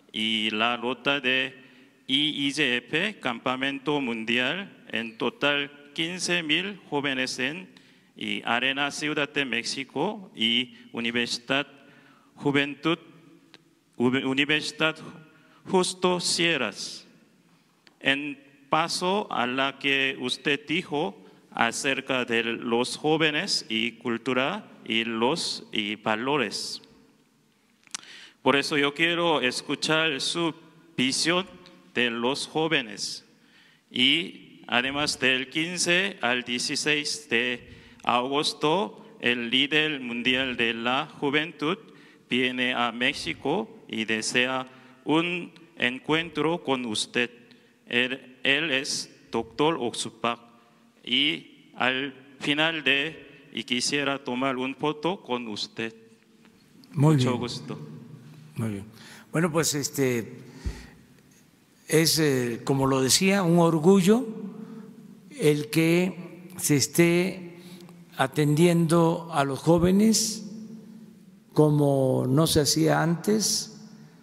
y la ruta de I G F, Campamento Mundial, en total quince mil jóvenes en y Arena Ciudad de México y Universidad Juventud, Universidad Justo Sierras. En paso a la que usted dijo acerca de los jóvenes y cultura y los y valores. Por eso yo quiero escuchar su visión de los jóvenes y además del quince al dieciséis de agosto, el líder mundial de la juventud viene a México y desea un encuentro con usted. Él, él es doctor Oxupak y al final de y quisiera tomar una foto con usted. Muy Mucho bien. gusto. Muy bien. Bueno, pues este es, eh, como lo decía, un orgullo el que se esté atendiendo a los jóvenes como no se hacía antes.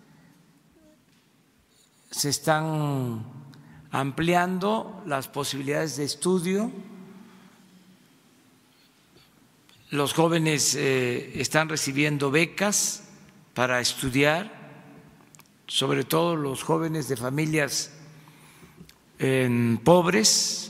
Se están ampliando las posibilidades de estudio. Los jóvenes eh, están recibiendo becas para estudiar, sobre todo los jóvenes de familias eh, pobres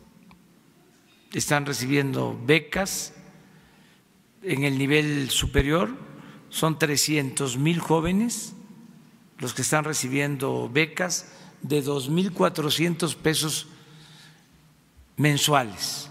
están recibiendo becas. En el nivel superior son trescientos mil jóvenes los que están recibiendo becas de dos mil cuatrocientos pesos mensuales.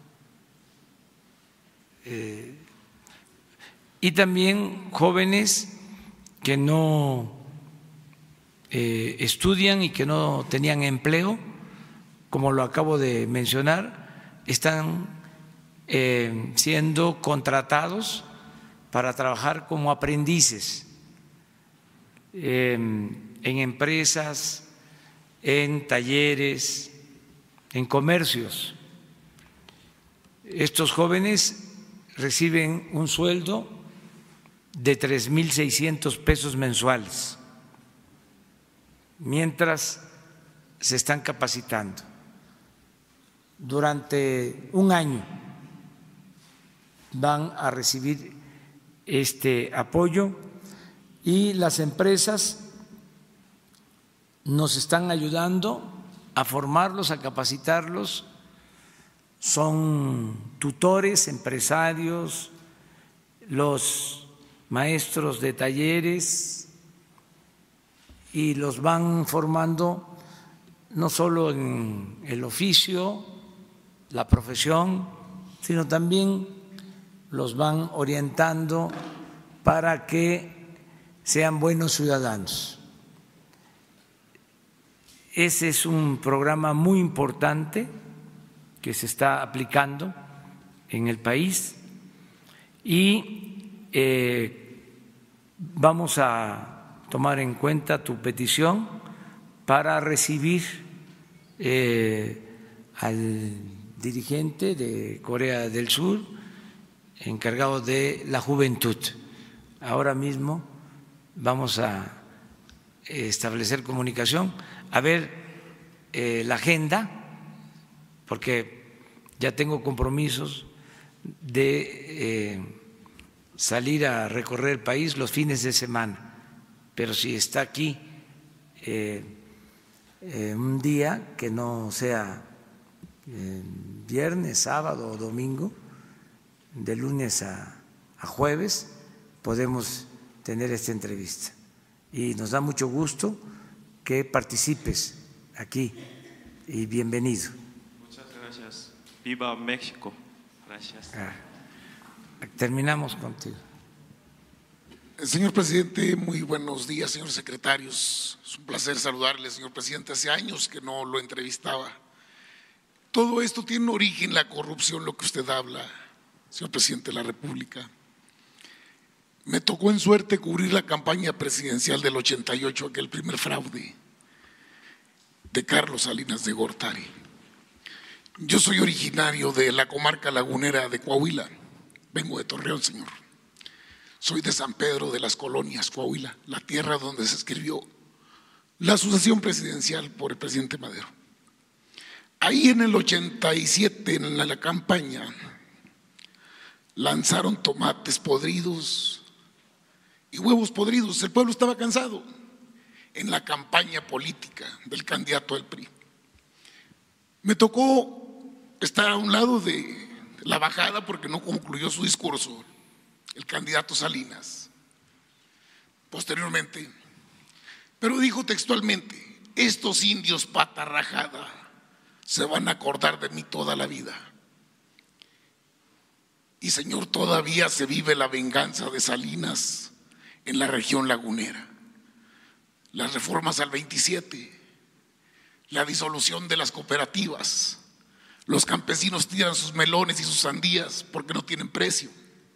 Eh, y también jóvenes que no eh, estudian y que no tenían empleo, como lo acabo de mencionar, están eh, siendo contratados para trabajar como aprendices eh, en empresas, en talleres, en comercios. Estos jóvenes reciben un sueldo de tres mil seiscientos pesos mensuales mientras se están capacitando. Durante un año van a recibir este apoyo y las empresas nos están ayudando a formarlos, a capacitarlos. Son tutores, empresarios, los maestros de talleres, y los van formando no solo en el oficio, la profesión, sino también los van orientando para que sean buenos ciudadanos. Ese es un programa muy importante que se está aplicando en el país y eh, vamos a tomar en cuenta tu petición para recibir eh, al dirigente de Corea del Sur encargado de la juventud. Ahora mismo vamos a establecer comunicación, a ver eh, la agenda, porque ya tengo compromisos de eh, salir a recorrer el país los fines de semana, pero si está aquí eh, eh, un día que no sea eh, viernes, sábado o domingo, de lunes a, a jueves, podemos tener esta entrevista. Y nos da mucho gusto que participes aquí y bienvenido. Muchas gracias. Viva México. Gracias. Ah, terminamos contigo. Señor presidente, muy buenos días, señores secretarios. Es un placer saludarle, señor presidente. Hace años que no lo entrevistaba. Todo esto tiene un origen, la corrupción, lo que usted habla, señor presidente de la República. Me tocó en suerte cubrir la campaña presidencial del ochenta y ocho, aquel primer fraude de Carlos Salinas de Gortari. Yo soy originario de la comarca lagunera de Coahuila, vengo de Torreón, señor. Soy de San Pedro de las Colonias, Coahuila, la tierra donde se escribió la sucesión presidencial por el presidente Madero. Ahí en el ochenta y siete, en la, la campaña, lanzaron tomates podridos y huevos podridos. El pueblo estaba cansado en la campaña política del candidato del P R I. Me tocó estar a un lado de la bajada porque no concluyó su discurso el candidato Salinas. Posteriormente, pero dijo textualmente: estos indios pata rajada se van a acordar de mí toda la vida. Y señor, todavía se vive la venganza de Salinas en la región lagunera. Las reformas al veintisiete, la disolución de las cooperativas, los campesinos tiran sus melones y sus sandías porque no tienen precio.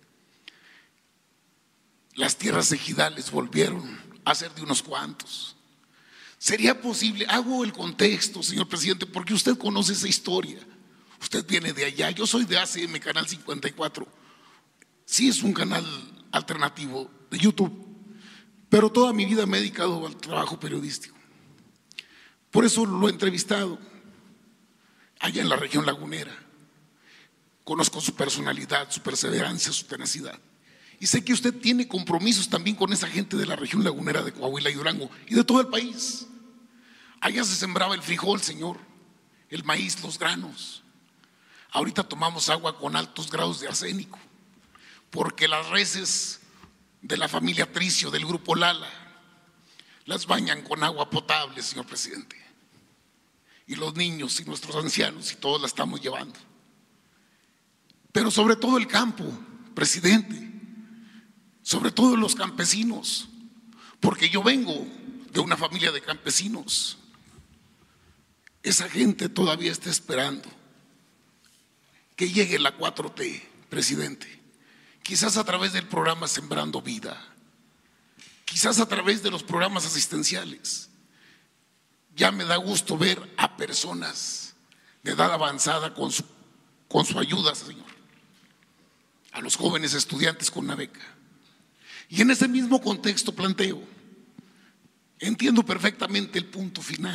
Las tierras ejidales volvieron a ser de unos cuantos. ¿Sería posible? Hago el contexto, señor presidente, porque usted conoce esa historia. Usted viene de allá, yo soy de A C M, Canal cincuenta y cuatro. Sí, es un canal alternativo de YouTube, pero toda mi vida me he dedicado al trabajo periodístico. Por eso lo he entrevistado allá en la región lagunera. Conozco su personalidad, su perseverancia, su tenacidad. Y sé que usted tiene compromisos también con esa gente de la región lagunera de Coahuila y Durango y de todo el país. Allá se sembraba el frijol, señor, el maíz, los granos. Ahorita tomamos agua con altos grados de arsénico, porque las reses de la familia Tricio, del grupo Lala, las bañan con agua potable, señor presidente. Y los niños y nuestros ancianos y todos la estamos llevando. Pero sobre todo el campo, presidente, sobre todo los campesinos, porque yo vengo de una familia de campesinos. Esa gente todavía está esperando que llegue la cuatro T, presidente. Quizás a través del programa Sembrando Vida, quizás a través de los programas asistenciales. Ya me da gusto ver a personas de edad avanzada con su, con su ayuda, señor, a los jóvenes estudiantes con una beca. Y en ese mismo contexto planteo, entiendo perfectamente el punto final,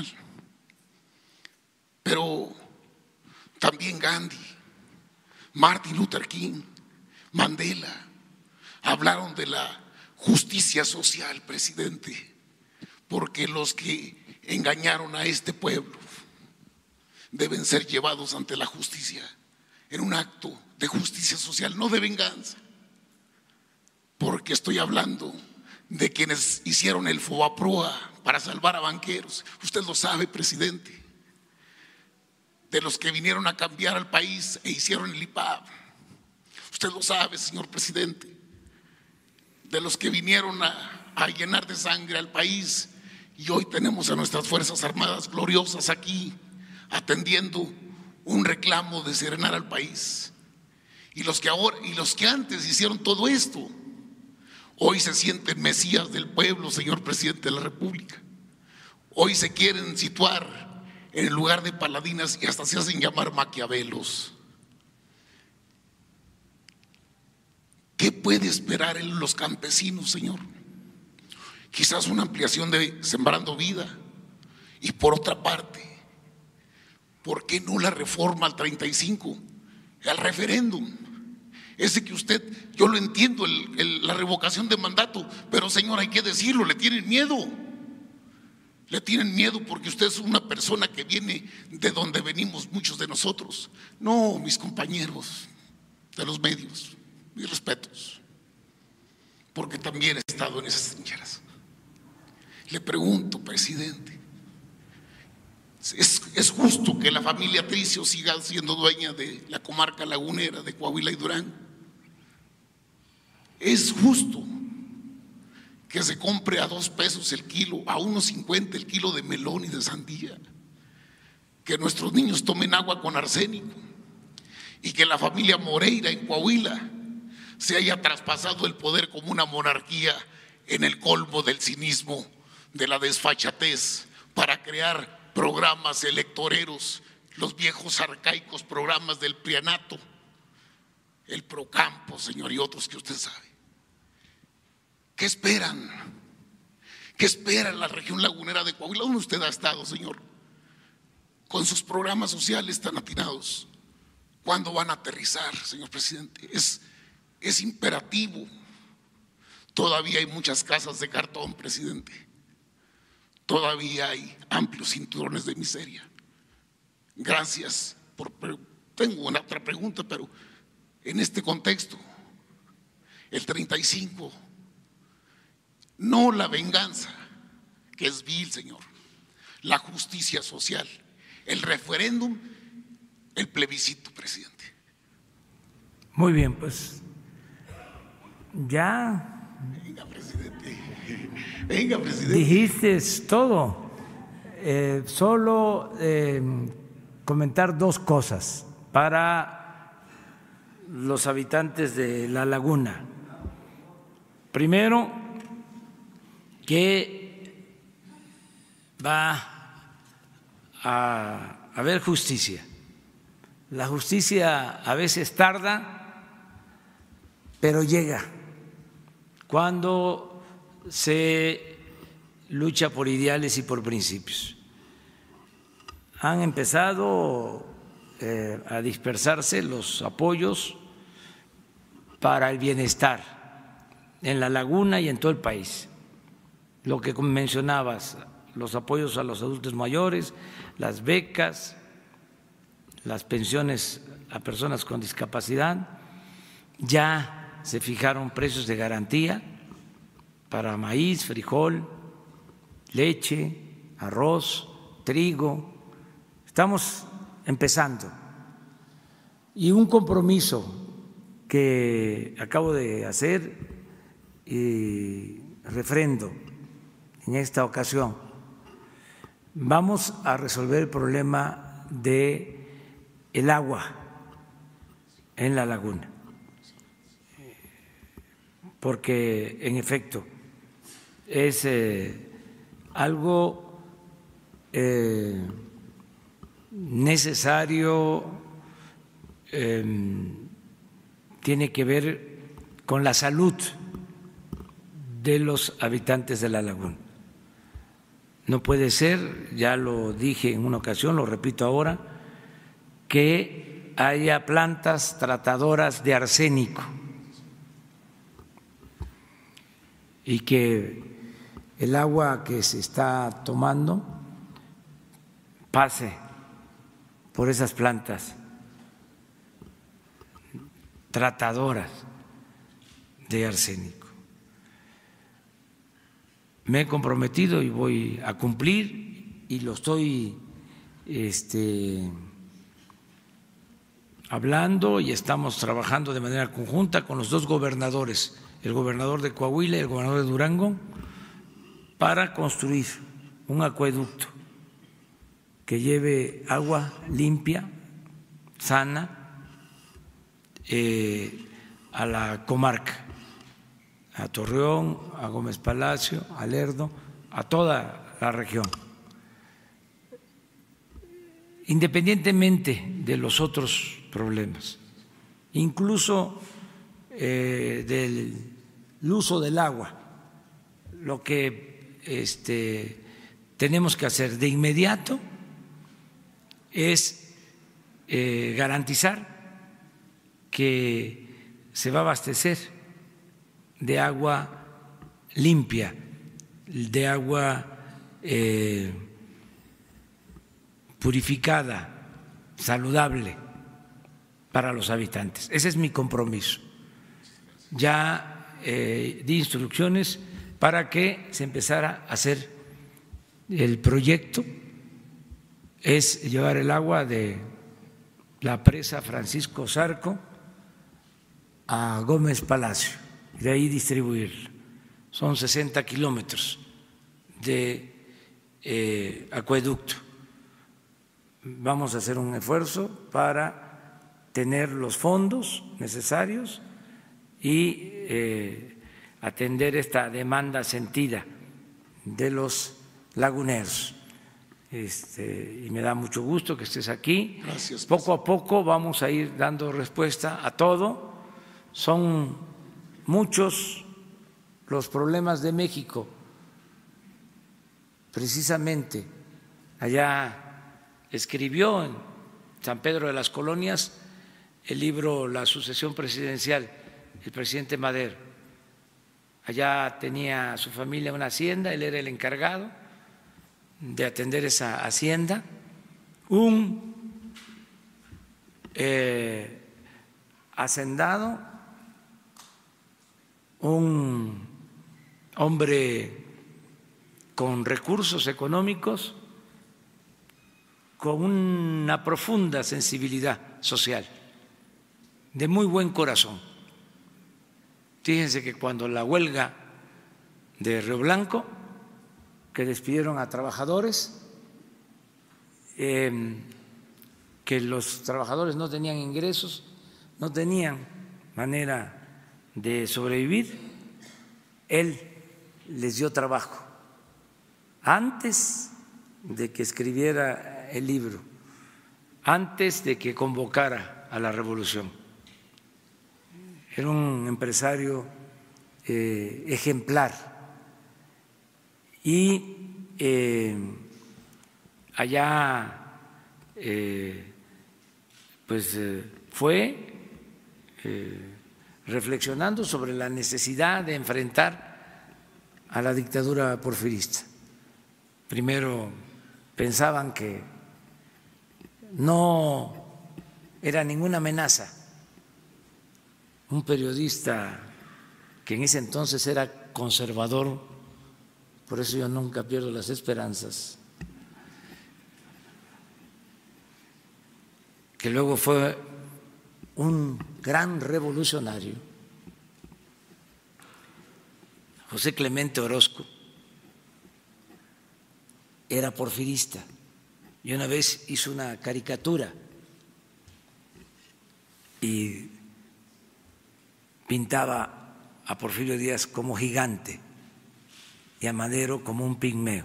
pero también Gandhi, Martin Luther King, Mandela hablaron de la justicia social, presidente, porque los que engañaron a este pueblo deben ser llevados ante la justicia en un acto de justicia social, no de venganza, porque estoy hablando de quienes hicieron el FOBAPROA para salvar a banqueros. Usted lo sabe, presidente, de los que vinieron a cambiar al país e hicieron el I P A B. Usted lo sabe, señor presidente, de los que vinieron a, a llenar de sangre al país, y hoy tenemos a nuestras Fuerzas Armadas gloriosas aquí atendiendo un reclamo de serenar al país. Y los que ahora y los que antes hicieron todo esto, hoy se sienten mesías del pueblo, señor presidente de la República. Hoy se quieren situar en el lugar de paladinas y hasta se hacen llamar maquiavelos. ¿Qué puede esperar en los campesinos, señor? Quizás una ampliación de Sembrando Vida. Y por otra parte, ¿por qué no la reforma al treinta y cinco, al referéndum? Ese que usted, yo lo entiendo, el, el, la revocación de mandato, pero señor, hay que decirlo, le tienen miedo. Le tienen miedo porque usted es una persona que viene de donde venimos muchos de nosotros. No, mis compañeros de los medios, mis respetos, porque también he estado en esas trincheras. Le pregunto, presidente, ¿es, es justo que la familia Tricio siga siendo dueña de la comarca lagunera de Coahuila y Durango? ¿Es justo que se compre a dos pesos el kilo, a uno cincuenta el kilo de melón y de sandía? Que nuestros niños tomen agua con arsénico y que la familia Moreira en Coahuila se haya traspasado el poder como una monarquía en el colmo del cinismo, de la desfachatez, para crear programas electoreros, los viejos arcaicos programas del prianato, el Procampo, señor, y otros que usted sabe. ¿Qué esperan? ¿Qué espera la región lagunera de Coahuila, donde usted ha estado, señor? Con sus programas sociales tan atinados. ¿Cuándo van a aterrizar, señor presidente? Es, es imperativo. Todavía hay muchas casas de cartón, presidente. Todavía hay amplios cinturones de miseria. Gracias por… Tengo una otra pregunta, pero en este contexto, el treinta y cinco, no la venganza, que es vil, señor, la justicia social, el referéndum, el plebiscito, presidente. Muy bien, pues ya… Venga, presidente. Venga, presidente. Dijiste todo. Eh, solo eh, comentar dos cosas para los habitantes de La Laguna. Primero, que va a haber justicia. La justicia a veces tarda, pero llega cuando se lucha por ideales y por principios. Han empezado eh, a dispersarse los apoyos para el bienestar en La Laguna y en todo el país. Lo que mencionabas, los apoyos a los adultos mayores, las becas, las pensiones a personas con discapacidad, ya se fijaron precios de garantía para maíz, frijol, leche, arroz, trigo. Estamos empezando. Y un compromiso que acabo de hacer y refrendo en esta ocasión. Vamos a resolver el problema de el agua en La Laguna, porque en efecto es eh, algo eh, necesario, eh, tiene que ver con la salud de los habitantes de La Laguna. No puede ser, ya lo dije en una ocasión, lo repito ahora, que haya plantas tratadoras de arsénico y que el agua que se está tomando pase por esas plantas tratadoras de arsénico. Me he comprometido y voy a cumplir y lo estoy este, hablando y estamos trabajando de manera conjunta con los dos gobernadores, el gobernador de Coahuila y el gobernador de Durango, para construir un acueducto que lleve agua limpia, sana, eh, a la comarca, a Torreón, a Gómez Palacio, a Lerdo, a toda la región, independientemente de los otros problemas, incluso eh, del uso del agua. Lo que este, tenemos que hacer de inmediato es eh, garantizar que se va a abastecer de agua limpia, de agua eh, purificada, saludable para los habitantes. Ese es mi compromiso. Ya eh, di instrucciones para que se empezara a hacer el proyecto, es llevar el agua de la presa Francisco Zarco a Gómez Palacio, de ahí distribuirlo. Son sesenta kilómetros de eh, acueducto. Vamos a hacer un esfuerzo para tener los fondos necesarios y eh, atender esta demanda sentida de los laguneros. Este, y me da mucho gusto que estés aquí. Gracias. Poco a poco vamos a ir dando respuesta a todo. Son muchos los problemas de México, precisamente allá escribió en San Pedro de las Colonias el libro La sucesión presidencial, el presidente Madero. Allá tenía su familia una hacienda, él era el encargado de atender esa hacienda. Un eh, hacendado, un hombre con recursos económicos, con una profunda sensibilidad social, de muy buen corazón. Fíjense que cuando la huelga de Río Blanco, que despidieron a trabajadores, eh, que los trabajadores no tenían ingresos, no tenían manera de sobrevivir, él les dio trabajo antes de que escribiera el libro, antes de que convocara a la revolución. Era un empresario eh, ejemplar y eh, allá eh, pues eh, fue eh, reflexionando sobre la necesidad de enfrentar a la dictadura porfirista. Primero pensaban que no era ninguna amenaza. Un periodista que en ese entonces era conservador, por eso yo nunca pierdo las esperanzas, que luego fue un gran revolucionario, José Clemente Orozco, era porfirista y una vez hizo una caricatura y pintaba a Porfirio Díaz como gigante y a Madero como un pigmeo.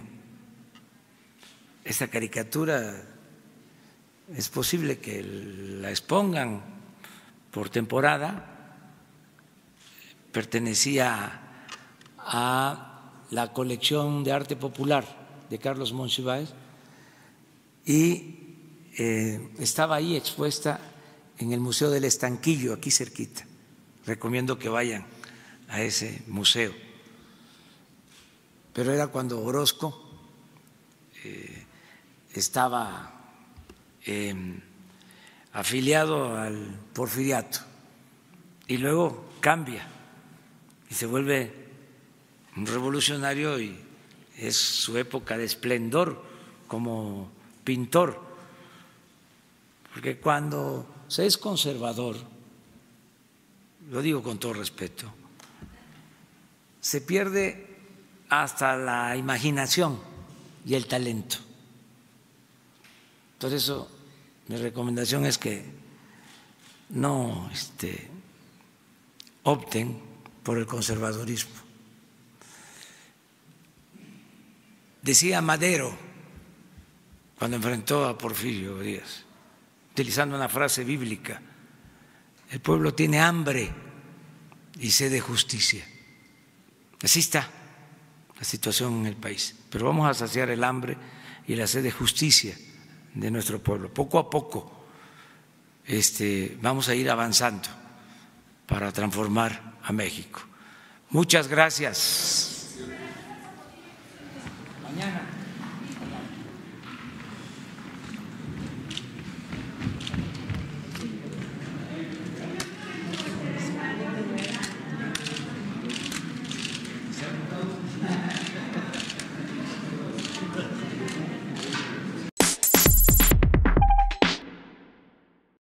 Esta caricatura es posible que la expongan por temporada, pertenecía a la colección de arte popular de Carlos Monsiváis y eh, estaba ahí expuesta en el Museo del Estanquillo, aquí cerquita. Recomiendo que vayan a ese museo. Pero era cuando Orozco eh, estaba eh, afiliado al porfiriato y luego cambia y se vuelve un revolucionario y es su época de esplendor como pintor, porque cuando se es conservador, lo digo con todo respeto, se pierde hasta la imaginación y el talento. Por eso mi recomendación es que no este, opten por el conservadurismo. Decía Madero cuando enfrentó a Porfirio Díaz, utilizando una frase bíblica: el pueblo tiene hambre y sed de justicia. Así está la situación en el país, pero vamos a saciar el hambre y la sed de justicia de nuestro pueblo. Poco a poco este, vamos a ir avanzando para transformar a México. Muchas gracias.